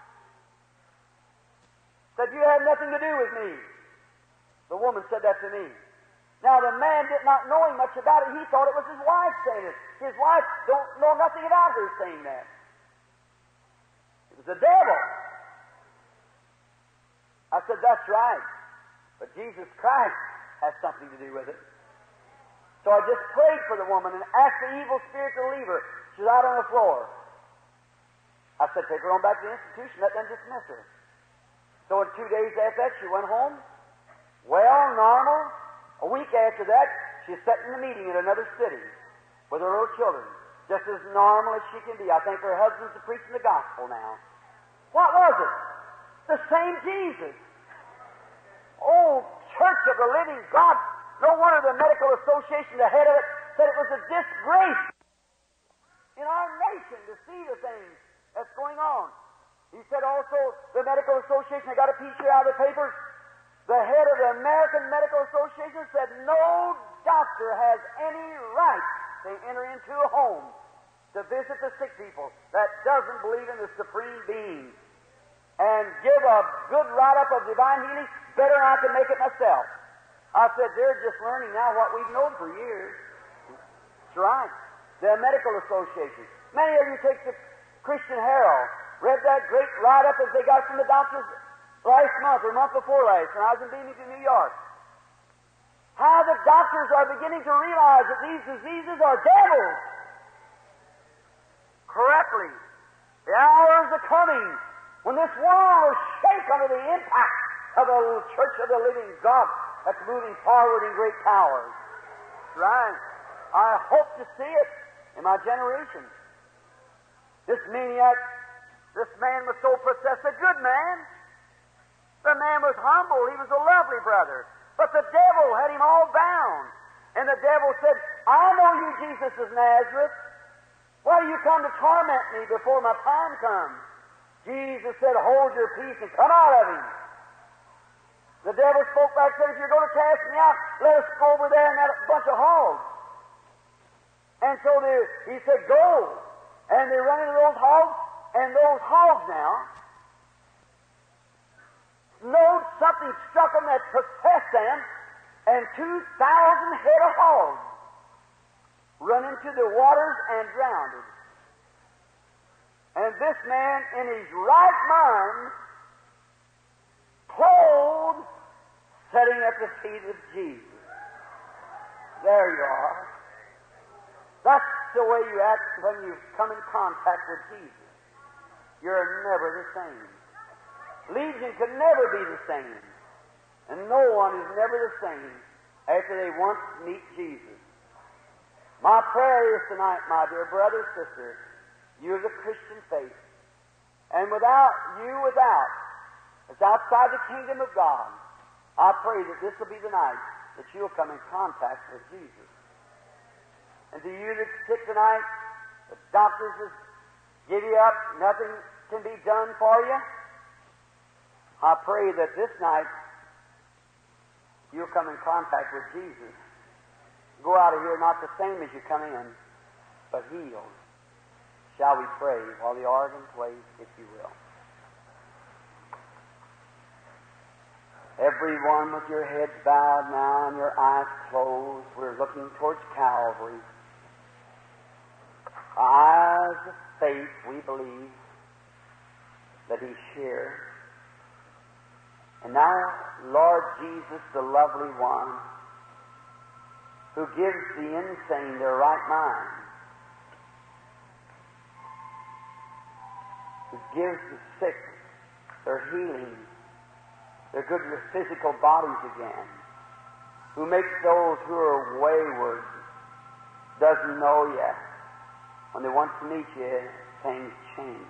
I said, you have nothing to do with me. The woman said that to me. Now, the man did not knowing much about it, he thought it was his wife saying it. His wife don't know nothing about her saying that. It was the devil. I said, that's right. But Jesus Christ has something to do with it. So I just prayed for the woman and asked the evil spirit to leave her. She was out on the floor. I said, take her on back to the institution, let them dismiss her. So in two days after that, she went home, well, normal. A week after that, she's sitting in a meeting in another city with her little children, just as normal as she can be. I think her husband's preaching the gospel now. What was it? The same Jesus. Oh, Church of the Living God. No wonder the Medical Association, the head of it, said it was a disgrace in our nation to see the things that's going on. He said also, the Medical Association, I got a piece here out of the paper, the head of the American Medical Association said no doctor has any right to enter into a home to visit the sick people that doesn't believe in the Supreme Being and give a good write-up of divine healing better than I can make it myself. I said, they're just learning now what we've known for years. That's right. The Medical Association. Many of you take the Christian Herald, read that great write-up as they got from the doctors last month or month before last when I was in Beamington, New York. How the doctors are beginning to realize that these diseases are devils. Correctly. The hour is coming when this world will shake under the impact of the Church of the Living God that's moving forward in great power. Right. I hope to see it in my generation. This maniac, this man was so possessed, a good man. The man was humble. He was a lovely brother. But the devil had him all bound. And the devil said, I know you, Jesus of Nazareth. Why do you come to torment me before my time comes? Jesus said, hold your peace and come out of him. The devil spoke back and said, if you're going to cast me out, let us go over there in that bunch of hogs. And so they, he said, go. And they run into those hogs, and those hogs now, know something struck them that possessed them, and two thousand head of hogs run into the waters and drowned. And this man, in his right mind, clothed, sitting at the feet of Jesus. There you are. That's the way you act when you come in contact with Jesus. You're never the same. Legion could never be the same. And no one is never the same after they once meet Jesus. My prayer is tonight, my dear brother, sister, you of the Christian faith, and without you, without, it's outside the kingdom of God, I pray that this will be the night that you'll come in contact with Jesus. And to you that's sick tonight, the doctors just give you up, nothing can be done for you, I pray that this night you'll come in contact with Jesus. Go out of here not the same as you come in, but healed. Shall we pray while the organ plays, if you will? Everyone with your heads bowed now and your eyes closed, we're looking towards Calvary. Eyes of faith, we believe that He's here. And now, Lord Jesus, the lovely one, who gives the insane their right mind, who gives the sick their healing, their good physical bodies again, who makes those who are wayward, doesn't know yet, when they want to meet you, things change.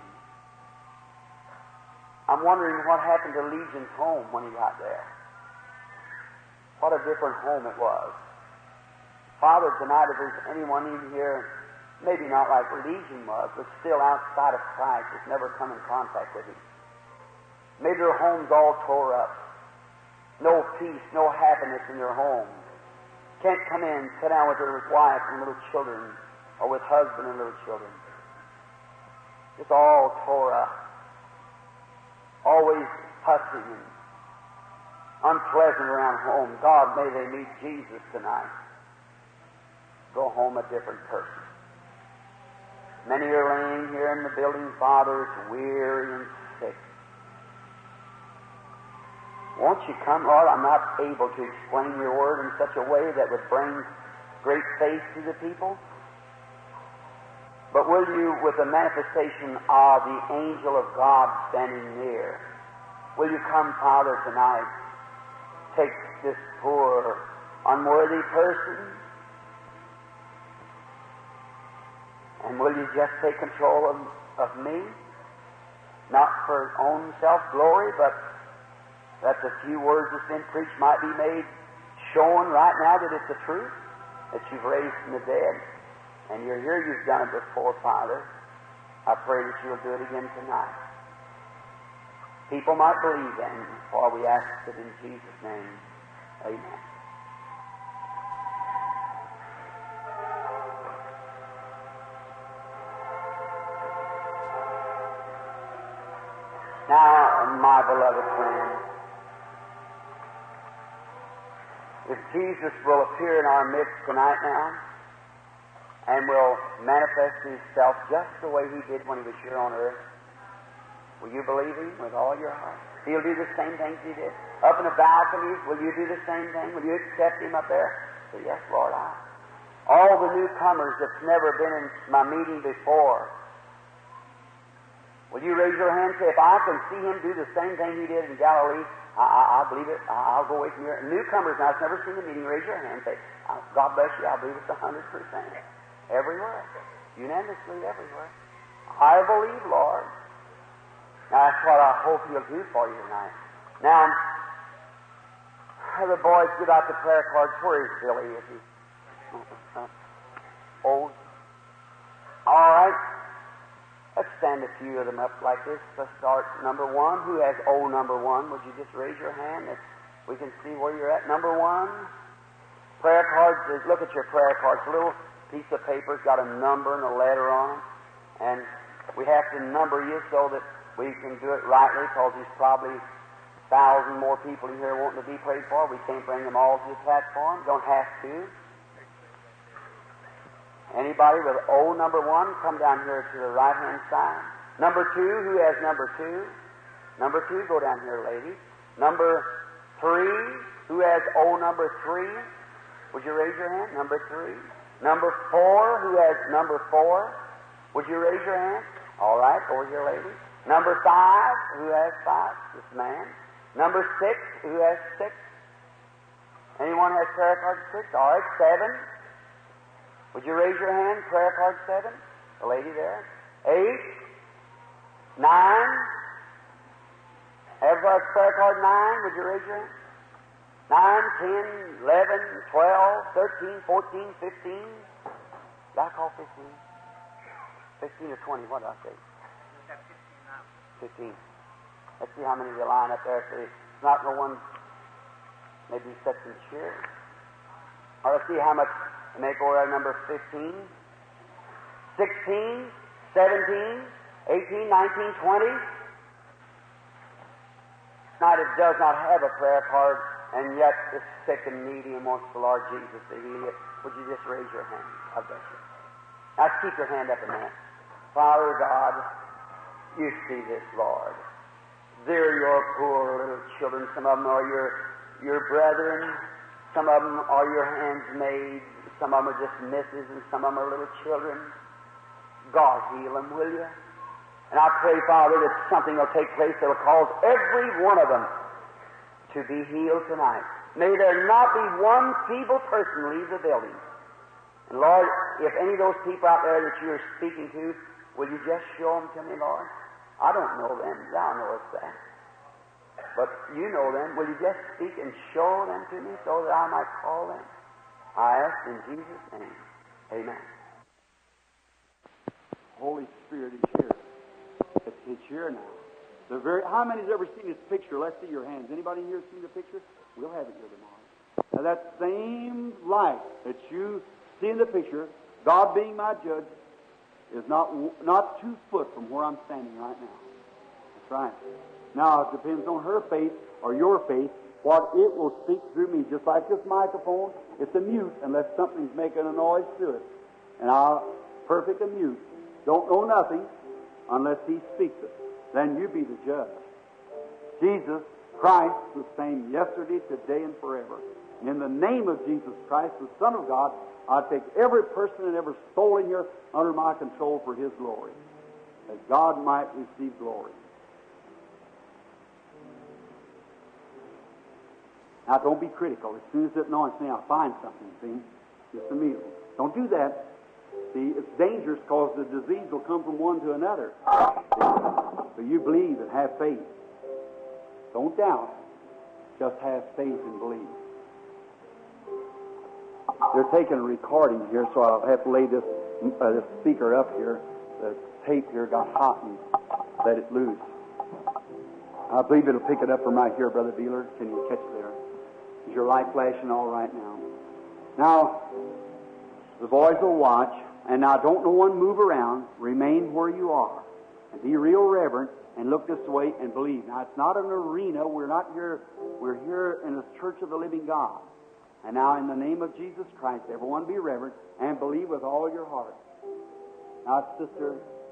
I'm wondering what happened to Legion's home when he got there. What a different home it was. Father, tonight, if there's anyone in here, maybe not like Legion was, but still outside of Christ, that's never come in contact with Him. Maybe their home's all tore up. No peace, no happiness in their home. can't come in, sit down with her wife and little children, or with husband and little children. It's all tore up. Always fussing and unpleasant around home. God, may they meet Jesus tonight. Go home a different person. Many are laying here in the building, fathers, weary and sick. Won't you come, Lord? I'm not able to explain your word in such a way that would bring great faith to the people. But will you, with the manifestation of the angel of God standing near, will you come, Father, tonight, take this poor, unworthy person, and will you just take control of, of me? Not for own self-glory, but that the few words that's been preached might be made showing right now that it's the truth, that you've raised from the dead. And you're here, you've done it before, Father. I pray that you'll do it again tonight. People might believe then, for we ask it in Jesus' name. Amen. Now, my beloved friend, if Jesus will appear in our midst tonight now, and will manifest Himself just the way He did when He was here on earth, will you believe Him with all your heart? He'll do the same things He did. Up in the balconies, will you do the same thing? Will you accept Him up there? Say, yes, Lord, I. All the newcomers that's never been in my meeting before, will you raise your hand and say, if I can see Him do the same thing He did in Galilee, I, I, I believe it. I, I'll go away from here. Newcomers now, I've never seen the meeting, raise your hand and say, God bless you, I believe it's a hundred percent. Everywhere. Unanimously everywhere. I believe, Lord. Now, that's what I hope He'll do for you tonight. Now, the boys give out the prayer cards. Where is Billy? Is he? Oh. All right. Let's stand a few of them up like this. Let's start number one. Who has O number one? Would you just raise your hand that we can see where you're at? Number one. Prayer cards. Look at your prayer cards. A little piece of paper's got a number and a letter on it, and we have to number you so that we can do it rightly, because there's probably a thousand more people in here wanting to be prayed for. We can't bring them all to the platform. Don't have to. Anybody with O number one, come down here to the right-hand side. Number two, who has number two? Number two, go down here, lady. Number three, who has O number three? Would you raise your hand? Number three. Number four, who has number four? Would you raise your hand? All right, over here, lady. Number five, who has five? This man. Number six, who has six? Anyone has prayer card six? All right, seven. Would you raise your hand? Prayer card seven? The lady there. Eight. Nine. Everybody has prayer card nine? Would you raise your hand? Nine, ten, eleven, twelve, thirteen, fourteen, fifteen. Did I call fifteen? Fifteen or twenty? What did I say? Fifteen. Let's see how many they line up there. So it's not no one. Maybe set some chairs. Or let's see how much. May go over number fifteen, sixteen, seventeen, eighteen, nineteen, twenty. Tonight it does not have a prayer card, and yet is sick and needy and wants the Lord Jesus to heal it. Would you just raise your hand? I bless you. Now keep your hand up a minute. Father God, you see this, Lord. They're your poor little children. Some of them are your, your brethren. Some of them are your handmaids. Some of them are just misses, and some of them are little children. God, heal them, will you? And I pray, Father, that something will take place that will cause every one of them to be healed tonight. May there not be one feeble person leave the building. And Lord, if any of those people out there that you are speaking to, will you just show them to me, Lord? I don't know them. Thou knowest that. But you know them. Will you just speak and show them to me so that I might call them? I ask in Jesus' name. Amen. Holy Spirit is here. It's, it's here now. The very, how many's ever seen this picture? Let's see your hands. Anybody here seen the picture? We'll have it here tomorrow. Now that same light that you see in the picture, God being my judge, is not not two foot from where I'm standing right now. That's right. Now it depends on her faith or your faith, what it will speak through me. Just like this microphone, it's a mute unless something's making a noise through it. And I'll perfect a mute. Don't know nothing unless He speaks it. Then you be the judge. Jesus Christ the same yesterday, today, and forever. In the name of Jesus Christ, the Son of God, I take every person and every soul in here under my control for His glory, that God might receive glory. Now, don't be critical. As soon as it anoints me, I'll find something, see? Just immediately. Don't do that. See, it's dangerous because the disease will come from one to another. So you believe and have faith. Don't doubt. Just have faith and believe. They're taking a recording here, so I'll have to lay this, uh, this speaker up here. The tape here got hot and let it loose. I believe it'll pick it up from right here, Brother Beeler. Can you catch it there? Is your light flashing all right now? Now, the boys will watch, and now don't no one move around. Remain where you are. And be real reverent and look this way and believe. Now, it's not an arena. We're not here. We're here in the church of the living God. And now, in the name of Jesus Christ, everyone be reverent and believe with all your heart. Now, sister,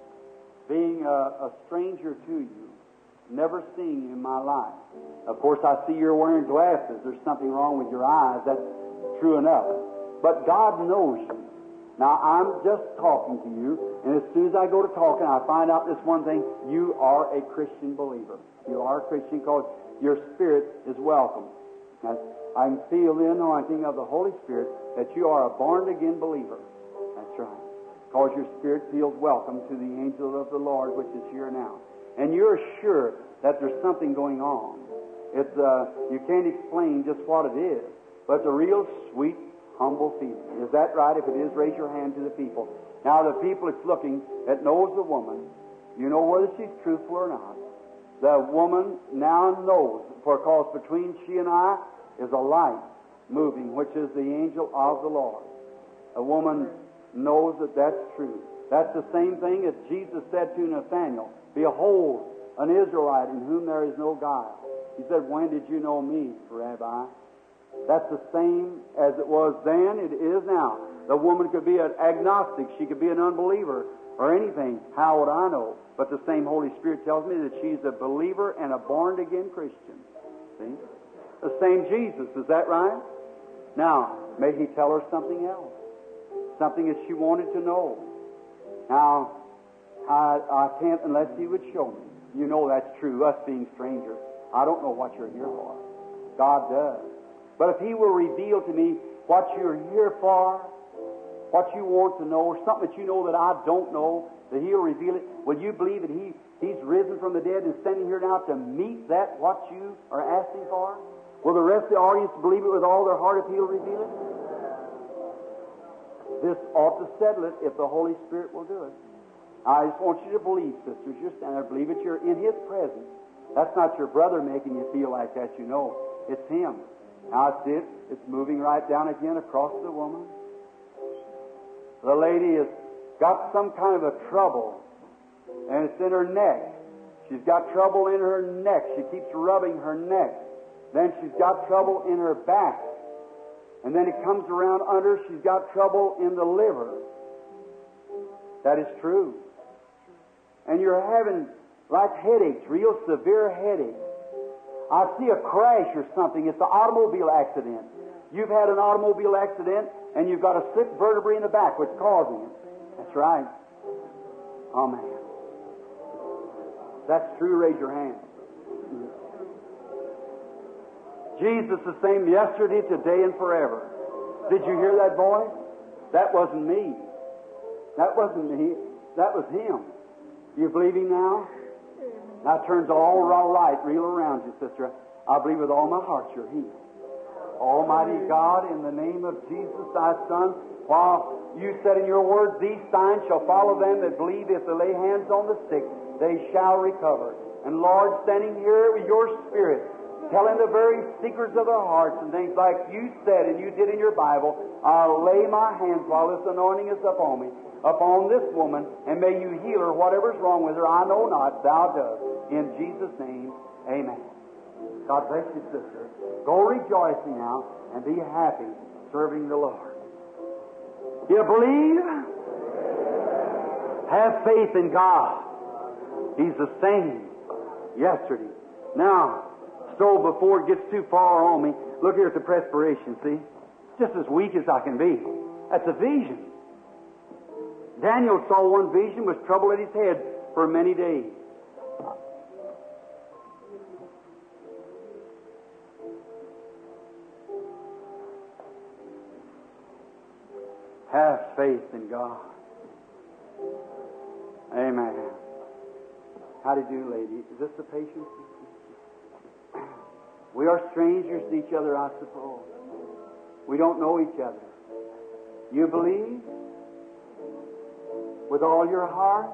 being a, a stranger to you, never seeing you in my life. Of course, I see you're wearing glasses. There's something wrong with your eyes. That's true enough. But God knows you. Now, I'm just talking to you, and as soon as I go to talking, I find out this one thing. You are a Christian believer. You are a Christian because your spirit is welcome. Now, I can feel the anointing of the Holy Spirit that you are a born-again believer. That's right. Because your spirit feels welcome to the angel of the Lord, which is here now. And you're sure that there's something going on. It's uh, you can't explain just what it is, but it's a real sweet, humble feeling. Is that right? If it is, raise your hand to the people. Now, the people that's looking, that knows the woman, you know whether she's truthful or not. The woman now knows, because between she and I is a light moving, which is the angel of the Lord. A woman knows that that's true. That's the same thing as Jesus said to Nathanael, "Behold, an Israelite in whom there is no guile." He said, "When did you know me, Rabbi?" That's the same as it was then, it is now. The woman could be an agnostic, she could be an unbeliever, or anything. How would I know? But the same Holy Spirit tells me that she's a believer and a born-again Christian. See? The same Jesus, is that right? Now, may He tell her something else, something that she wanted to know. Now, I, I can't unless He would show me. You know that's true, us being strangers. I don't know what you're here for. God does. But if He will reveal to me what you're here for, what you want to know, or something that you know that I don't know, that He'll reveal it, will you believe that he, He's risen from the dead and standing here now to meet that, what you are asking for? Will the rest of the audience believe it with all their heart if He'll reveal it? This ought to settle it if the Holy Spirit will do it. I just want you to believe, sisters. You're standing there, believe that you're in His presence. That's not your brother making you feel like that, you know. It's Him. Now it's it. It's moving right down again across the woman. The lady has got some kind of a trouble, and it's in her neck. She's got trouble in her neck. She keeps rubbing her neck. Then she's got trouble in her back. And then it comes around under, she's got trouble in the liver. That is true. And you're having like headaches, real severe headaches. I see a crash or something. It's an automobile accident. You've had an automobile accident, and you've got a sick vertebrae in the back, what's causing it. That's right. Amen. That's true. Raise your hand. Jesus the same yesterday, today, and forever. Did you hear that voice? That wasn't me. That wasn't me. That was Him. You believe Him now? Now it turns all light real around you, sister. I believe with all my heart you're healed. Almighty God, in the name of Jesus, thy Son, while you said in your word, these signs shall follow them that believe. If they lay hands on the sick, they shall recover. And Lord, standing here with your Spirit, telling the very secrets of their hearts and things like you said and you did in your Bible. I'll lay my hands while this anointing is upon me, upon this woman, and may you heal her. Whatever's wrong with her, I know not, thou dost. In Jesus' name, amen. God bless you, sister. Go rejoicing now and be happy serving the Lord. You believe? Have faith in God. He's the same yesterday. Now, so before it gets too far on me, look here at the perspiration, see? Just as weak as I can be. That's a vision. Daniel saw one vision, was trouble in his head for many days. Have faith in God. Amen. How do you do, lady? Is this the patient? We are strangers to each other, I suppose. We don't know each other. You believe with all your heart?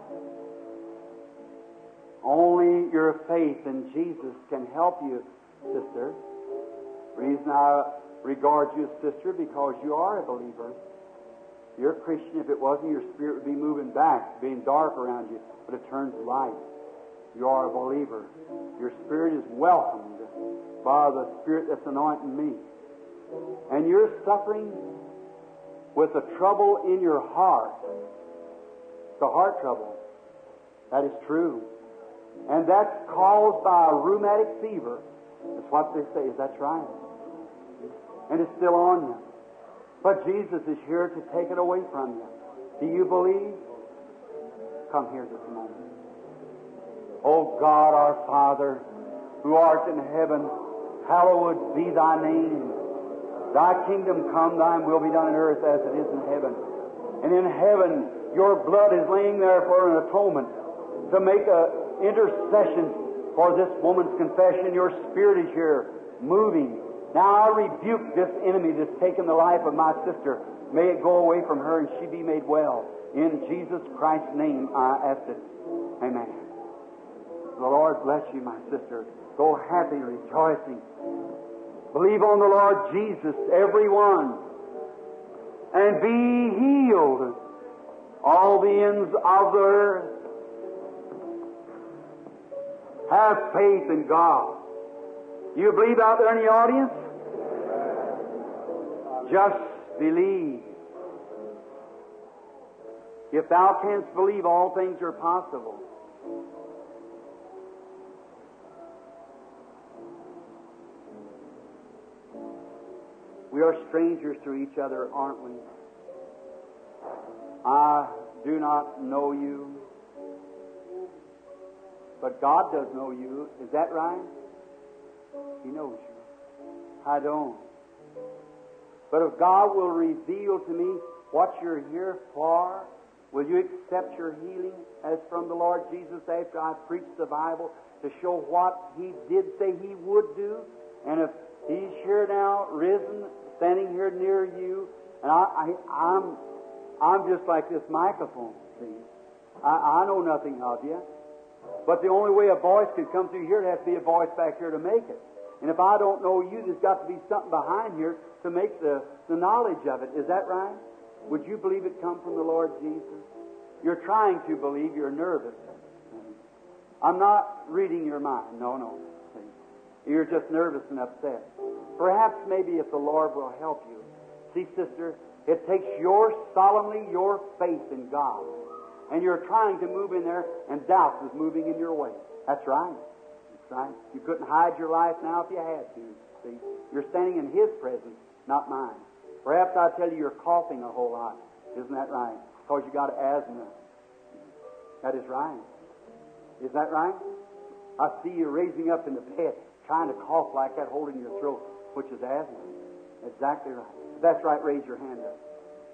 Only your faith in Jesus can help you, sister. The reason I regard you as sister, because you are a believer. You're a Christian. If it wasn't, your spirit would be moving back, being dark around you, but it turns light. You are a believer. Your spirit is welcomed by the Spirit that's anointing me. And you're suffering with a trouble in your heart. The heart trouble. That is true. And that's caused by a rheumatic fever. That's what they say. Is that right? And it's still on you. But Jesus is here to take it away from you. Do you believe? Come here just a moment. O God, our Father, who art in heaven, hallowed be thy name. Thy kingdom come, thine will be done on earth as it is in heaven. And in heaven, your blood is laying there for an atonement, to make an intercession for this woman's confession. Your Spirit is here, moving. Now I rebuke this enemy that's taken the life of my sister. May it go away from her and she be made well. In Jesus Christ's name I ask it. Amen. The Lord bless you, my sister. Go happy, rejoicing. Believe on the Lord Jesus, everyone, and be healed. All the ends of the earth. Have faith in God. You believe out there in the audience? Just believe. If thou canst believe, all things are possible. We are strangers to each other, aren't we? I do not know you, but God does know you. Is that right? He knows you. I don't. But if God will reveal to me what you're here for, will you accept your healing as from the Lord Jesus after I preached the Bible to show what He did say He would do? And if He's here now, risen, standing here near you, and I, I, I'm, I'm just like this microphone, see. I, I know nothing of you. But the only way a voice could come through here, it has to be a voice back here to make it. And if I don't know you, there's got to be something behind here to make the, the knowledge of it. Is that right? Would you believe it come from the Lord Jesus? You're trying to believe. You're nervous. I'm not reading your mind. No, no. You're just nervous and upset. Perhaps maybe if the Lord will help you. See, sister, it takes your solemnly your faith in God. And you're trying to move in there, and doubt is moving in your way. That's right. That's right. You couldn't hide your life now if you had to. See, you're standing in His presence, not mine. Perhaps I tell you you're coughing a whole lot. Isn't that right? Because you got asthma. That is right. Is that right? I see you raising up in the bed, trying to cough like that, holding your throat, which is asthma. Exactly right. If that's right, raise your hand up.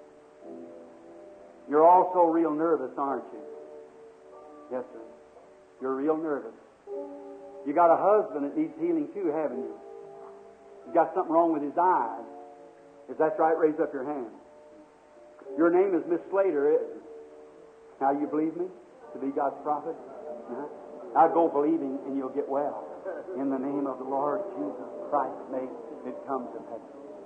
You're also real nervous, aren't you? Yes, sir. You're real nervous. You got a husband that needs healing too, haven't you? You got something wrong with his eyes. If that's right, raise up your hand. Your name is Miss Slater, isn't it? Now you believe me to be God's prophet? Uh-huh. Now go believing and you'll get well. In the name of the Lord Jesus Christ, may it come to pass.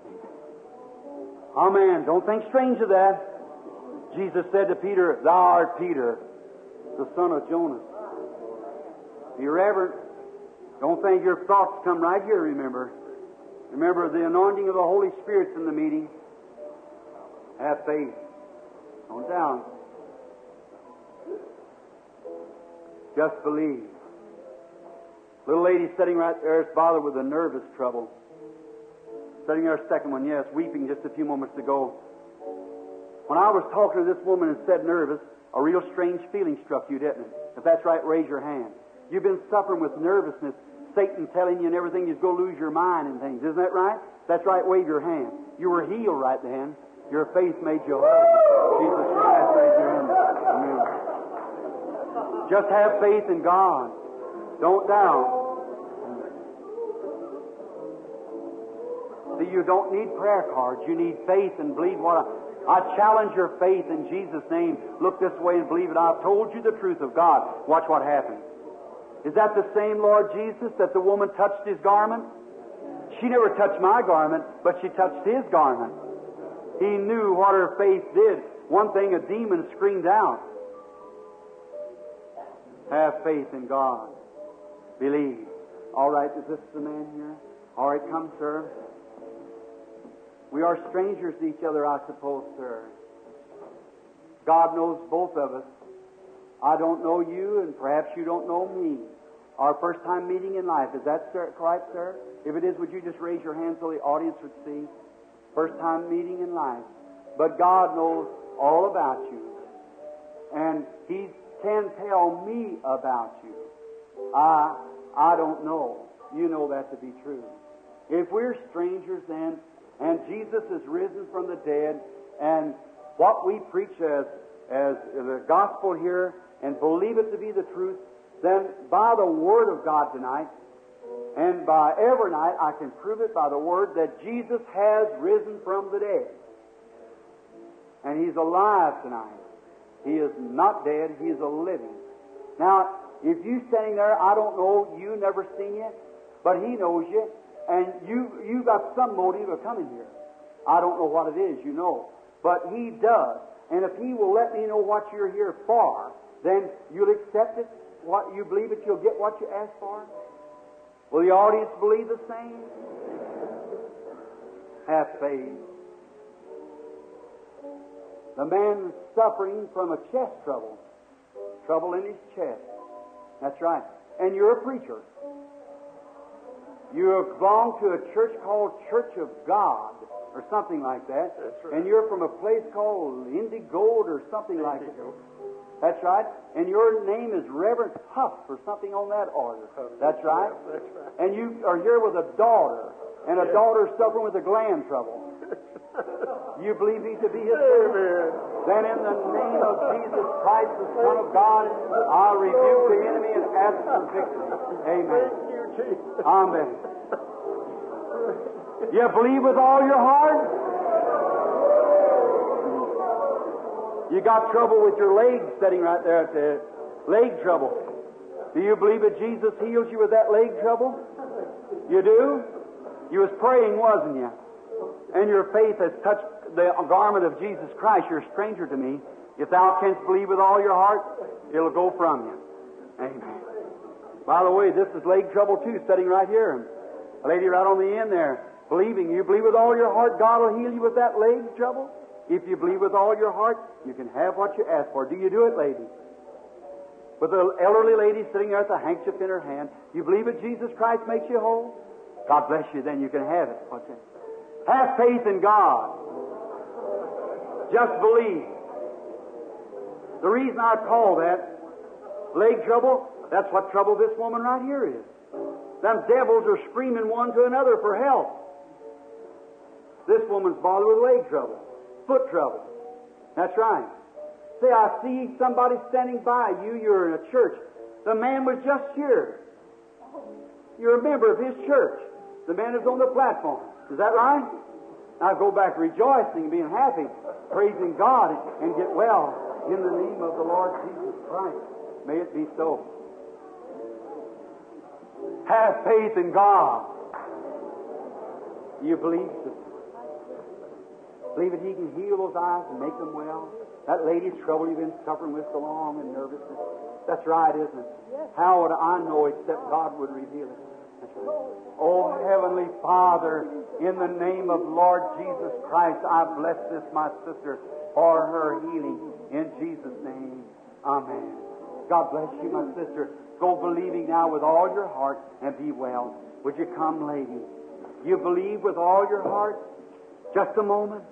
Amen. Don't think strange of that. Jesus said to Peter, Thou art Peter, the son of Jonas. Be reverent. Don't think your thoughts come right here, remember. Remember, the anointing of the Holy Spirit's in the meeting. Have faith. Don't doubt. Just believe. Little lady sitting right there is bothered with a nervous trouble. Sitting there, second one, yes, weeping just a few moments ago. When I was talking to this woman and said nervous, a real strange feeling struck you, didn't it? If that's right, raise your hand. You've been suffering with nervousness, Satan telling you and everything you're going to lose your mind and things. Isn't that right? If that's right, wave your hand. You were healed right then. Your faith made you whole. Jesus Christ, raise your hand. Amen. Just have faith in God. Don't doubt. See, you don't need prayer cards. You need faith and believe what I... I challenge your faith in Jesus' name. Look this way and believe it. I've told you the truth of God. Watch what happens. Is that the same Lord Jesus that the woman touched His garment? She never touched my garment, but she touched His garment. He knew what her faith did. One thing, a demon screamed out. Have faith in God. Believe. All right, is this the man here? All right, come, sir. We are strangers to each other, I suppose, sir. God knows both of us. I don't know you, and perhaps you don't know me. Our first time meeting in life. Is that sir, correct, sir? If it is, would you just raise your hand so the audience would see? First time meeting in life. But God knows all about you. And He can tell me about you. I, I don't know. You know that to be true. If we're strangers then, and Jesus is risen from the dead, and what we preach as, as the gospel here, and believe it to be the truth, then by the Word of God tonight, and by every night, I can prove it by the Word that Jesus has risen from the dead. And He's alive tonight. He is not dead, He is a living. Now, if you standing there, I don't know, you never seen you, but He knows you, and you, you got some motive of coming here. I don't know what it is, you know, but He does. And if He will let me know what you're here for, then you'll accept it. What you believe it, you'll get what you ask for. Will the audience believe the same? Have faith. The man is suffering from a chest trouble. Trouble in his chest. That's right. And you're a preacher. You belong to a church called Church of God, or something like that. That's right. And you're from a place called Indigo or something Indigo. like that. That's right. And your name is Reverend Huff or something on that order. That's right. That's right. And you are here with a daughter, and a yes. daughter suffering with a gland trouble. You believe me to be His servant? Then in the name of Jesus Christ, the Son of God, I'll rebuke the enemy and ask for victory. Amen. Thank you, Jesus. Amen. You believe with all your heart? You got trouble with your legs sitting right there at the leg trouble. Do you believe that Jesus heals you with that leg trouble? You do? You was praying, wasn't you? And your faith has touched the garment of Jesus Christ. You're a stranger to me. If thou canst believe with all your heart, it'll go from you. Amen. By the way, this is leg trouble too, sitting right here. A lady right on the end there, believing. You believe with all your heart God will heal you with that leg trouble? If you believe with all your heart, you can have what you ask for. Do you do it, lady? With the elderly lady sitting there with a handkerchief in her hand, you believe that Jesus Christ makes you whole? God bless you, then you can have it. What's that? Have faith in God. Just believe. The reason I call that leg trouble, that's what trouble this woman right here is. Them devils are screaming one to another for help. This woman's bothered with leg trouble, foot trouble. That's right. Say, I see somebody standing by you. You're in a church. The man was just here. You're a member of his church. The man is on the platform. Is that right? Now go back rejoicing, being happy, praising God, and get well in the name of the Lord Jesus Christ. May it be so. Have faith in God. You believe, sister? Believe that He can heal those eyes and make them well? That lady's trouble you've been suffering with so long and nervousness. That's right, isn't it? How would I know except God would reveal it? That's right. Oh, Heavenly Father, in the name of Lord Jesus Christ, I bless this, my sister, for her healing. In Jesus' name, amen. God bless you, my sister. Go believing now with all your heart and be well. Would you come, lady? You believe with all your heart? Just a moment.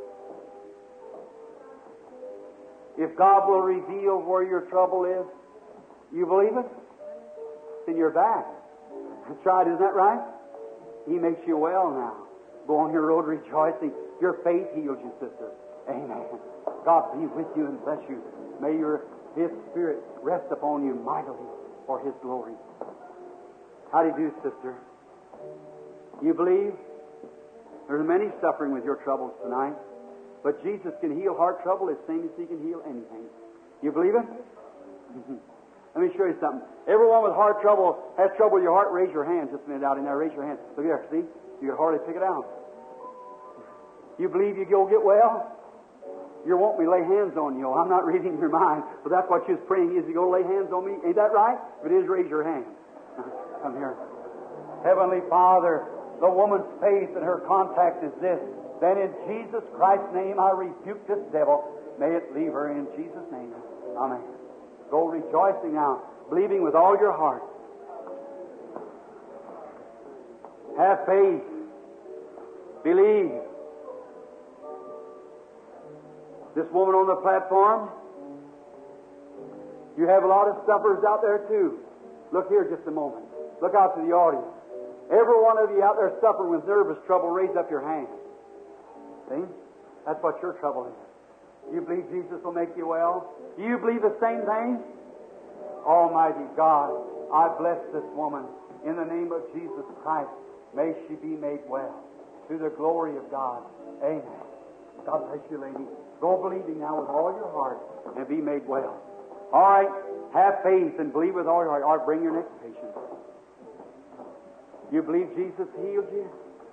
If God will reveal where your trouble is, you believe it? It's in your back. That's right, isn't that right? He makes you well now. Go on your road rejoicing. Your faith heals you, sister. Amen. God be with you and bless you. May your His Spirit rest upon you mightily for His glory. How do you do, sister? You believe? There's many suffering with your troubles tonight. But Jesus can heal heart trouble as same as He can heal anything. You believe it? Let me show you something. Everyone with heart trouble has trouble with your heart. Raise your hand just a minute out in there. Raise your hand. Look here. See? You can hardly pick it out. You believe you go get well? You won't me lay hands on you. I'm not reading your mind, but that's what you're praying is you go lay hands on me. Ain't that right? If it is, raise your hand. Come here. Heavenly Father, the woman's faith and her contact is this. Then in Jesus Christ's name I rebuke this devil. May it leave her in Jesus' name. Amen. Go rejoicing now, believing with all your heart. Have faith. Believe. This woman on the platform, you have a lot of sufferers out there too. Look here just a moment. Look out to the audience. Every one of you out there suffering with nervous trouble, raise up your hand. See? That's what your trouble is. You believe Jesus will make you well? Do you believe the same thing? Almighty God, I bless this woman in the name of Jesus Christ. May she be made well to the glory of God. Amen. God bless you, lady. Go believing now with all your heart and be made well. All right. Have faith and believe with all your heart. All right, bring your next patient. You believe Jesus healed you?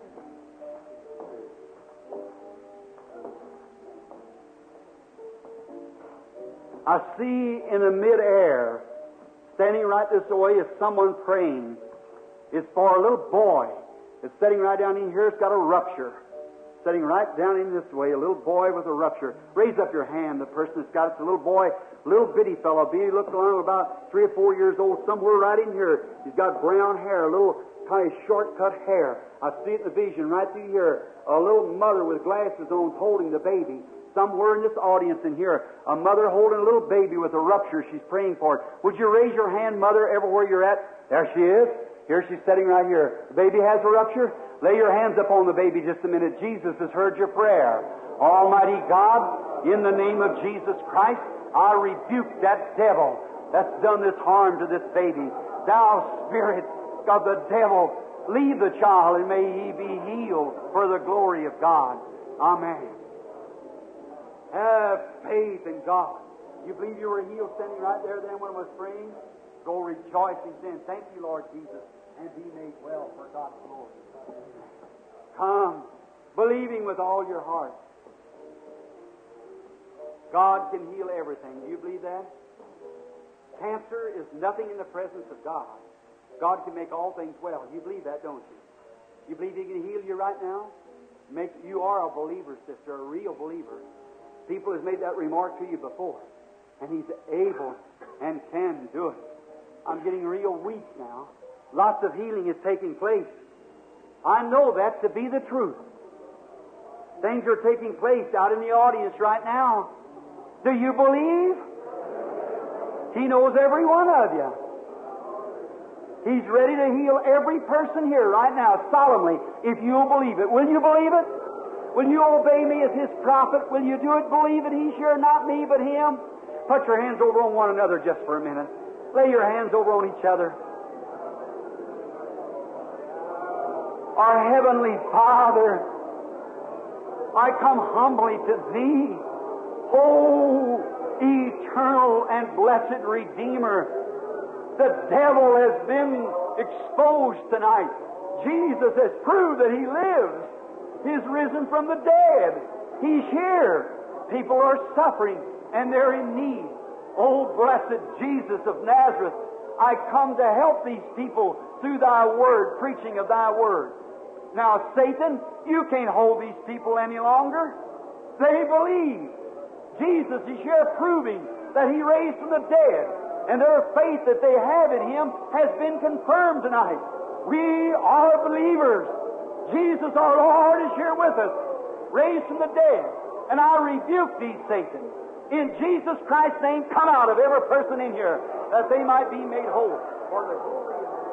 I see in the mid-air, standing right this way, is someone praying. It's for a little boy. It's sitting right down in here. It's got a rupture. Sitting right down in this way, a little boy with a rupture. Raise up your hand. The person that's got it, it's a little boy, little bitty fellow. He looked along about three or four years old, somewhere right in here. He's got brown hair, a little kind of short-cut hair. I see it in the vision right through here. A little mother with glasses on holding the baby. Somewhere in this audience in here, a mother holding a little baby with a rupture. She's praying for it. Would you raise your hand, mother, everywhere you're at? There she is. Here she's sitting right here. The baby has a rupture. Lay your hands upon the baby just a minute. Jesus has heard your prayer. Almighty God, in the name of Jesus Christ, I rebuke that devil that's done this harm to this baby. Thou spirit of the devil, leave the child and may he be healed for the glory of God. Amen. Have faith in God. You believe you were healed standing right there then when I was praying? Go rejoicing saying, thank you, Lord Jesus, and be made well for God's glory. Come, believing with all your heart. God can heal everything. Do you believe that? Cancer is nothing in the presence of God. God can make all things well. You believe that, don't you? You believe He can heal you right now? Make, you are a believer, sister, a real believer. People have made that remark to you before. And He's able and can do it. I'm getting real weak now. Lots of healing is taking place. I know that to be the truth. Things are taking place out in the audience right now. Do you believe? He knows every one of you. He's ready to heal every person here right now, solemnly, if you'll believe it. Will you believe it? Will you obey me as His prophet? Will you do it? Believe it. He's sure not me, but Him. Put your hands over on one another just for a minute. Lay your hands over on each other. Our Heavenly Father, I come humbly to Thee, O eternal and blessed Redeemer. The devil has been exposed tonight. Jesus has proved that He lives. He's risen from the dead. He's here. People are suffering and they're in need. Oh, blessed Jesus of Nazareth, I come to help these people through Thy Word, preaching of Thy Word. Now, Satan, you can't hold these people any longer. They believe. Jesus is here proving that He raised from the dead, and their faith that they have in Him has been confirmed tonight. We are believers. Jesus, our Lord, is here with us, raised from the dead. And I rebuke thee, Satan. In Jesus Christ's name, come out of every person in here, that they might be made whole. For the glory of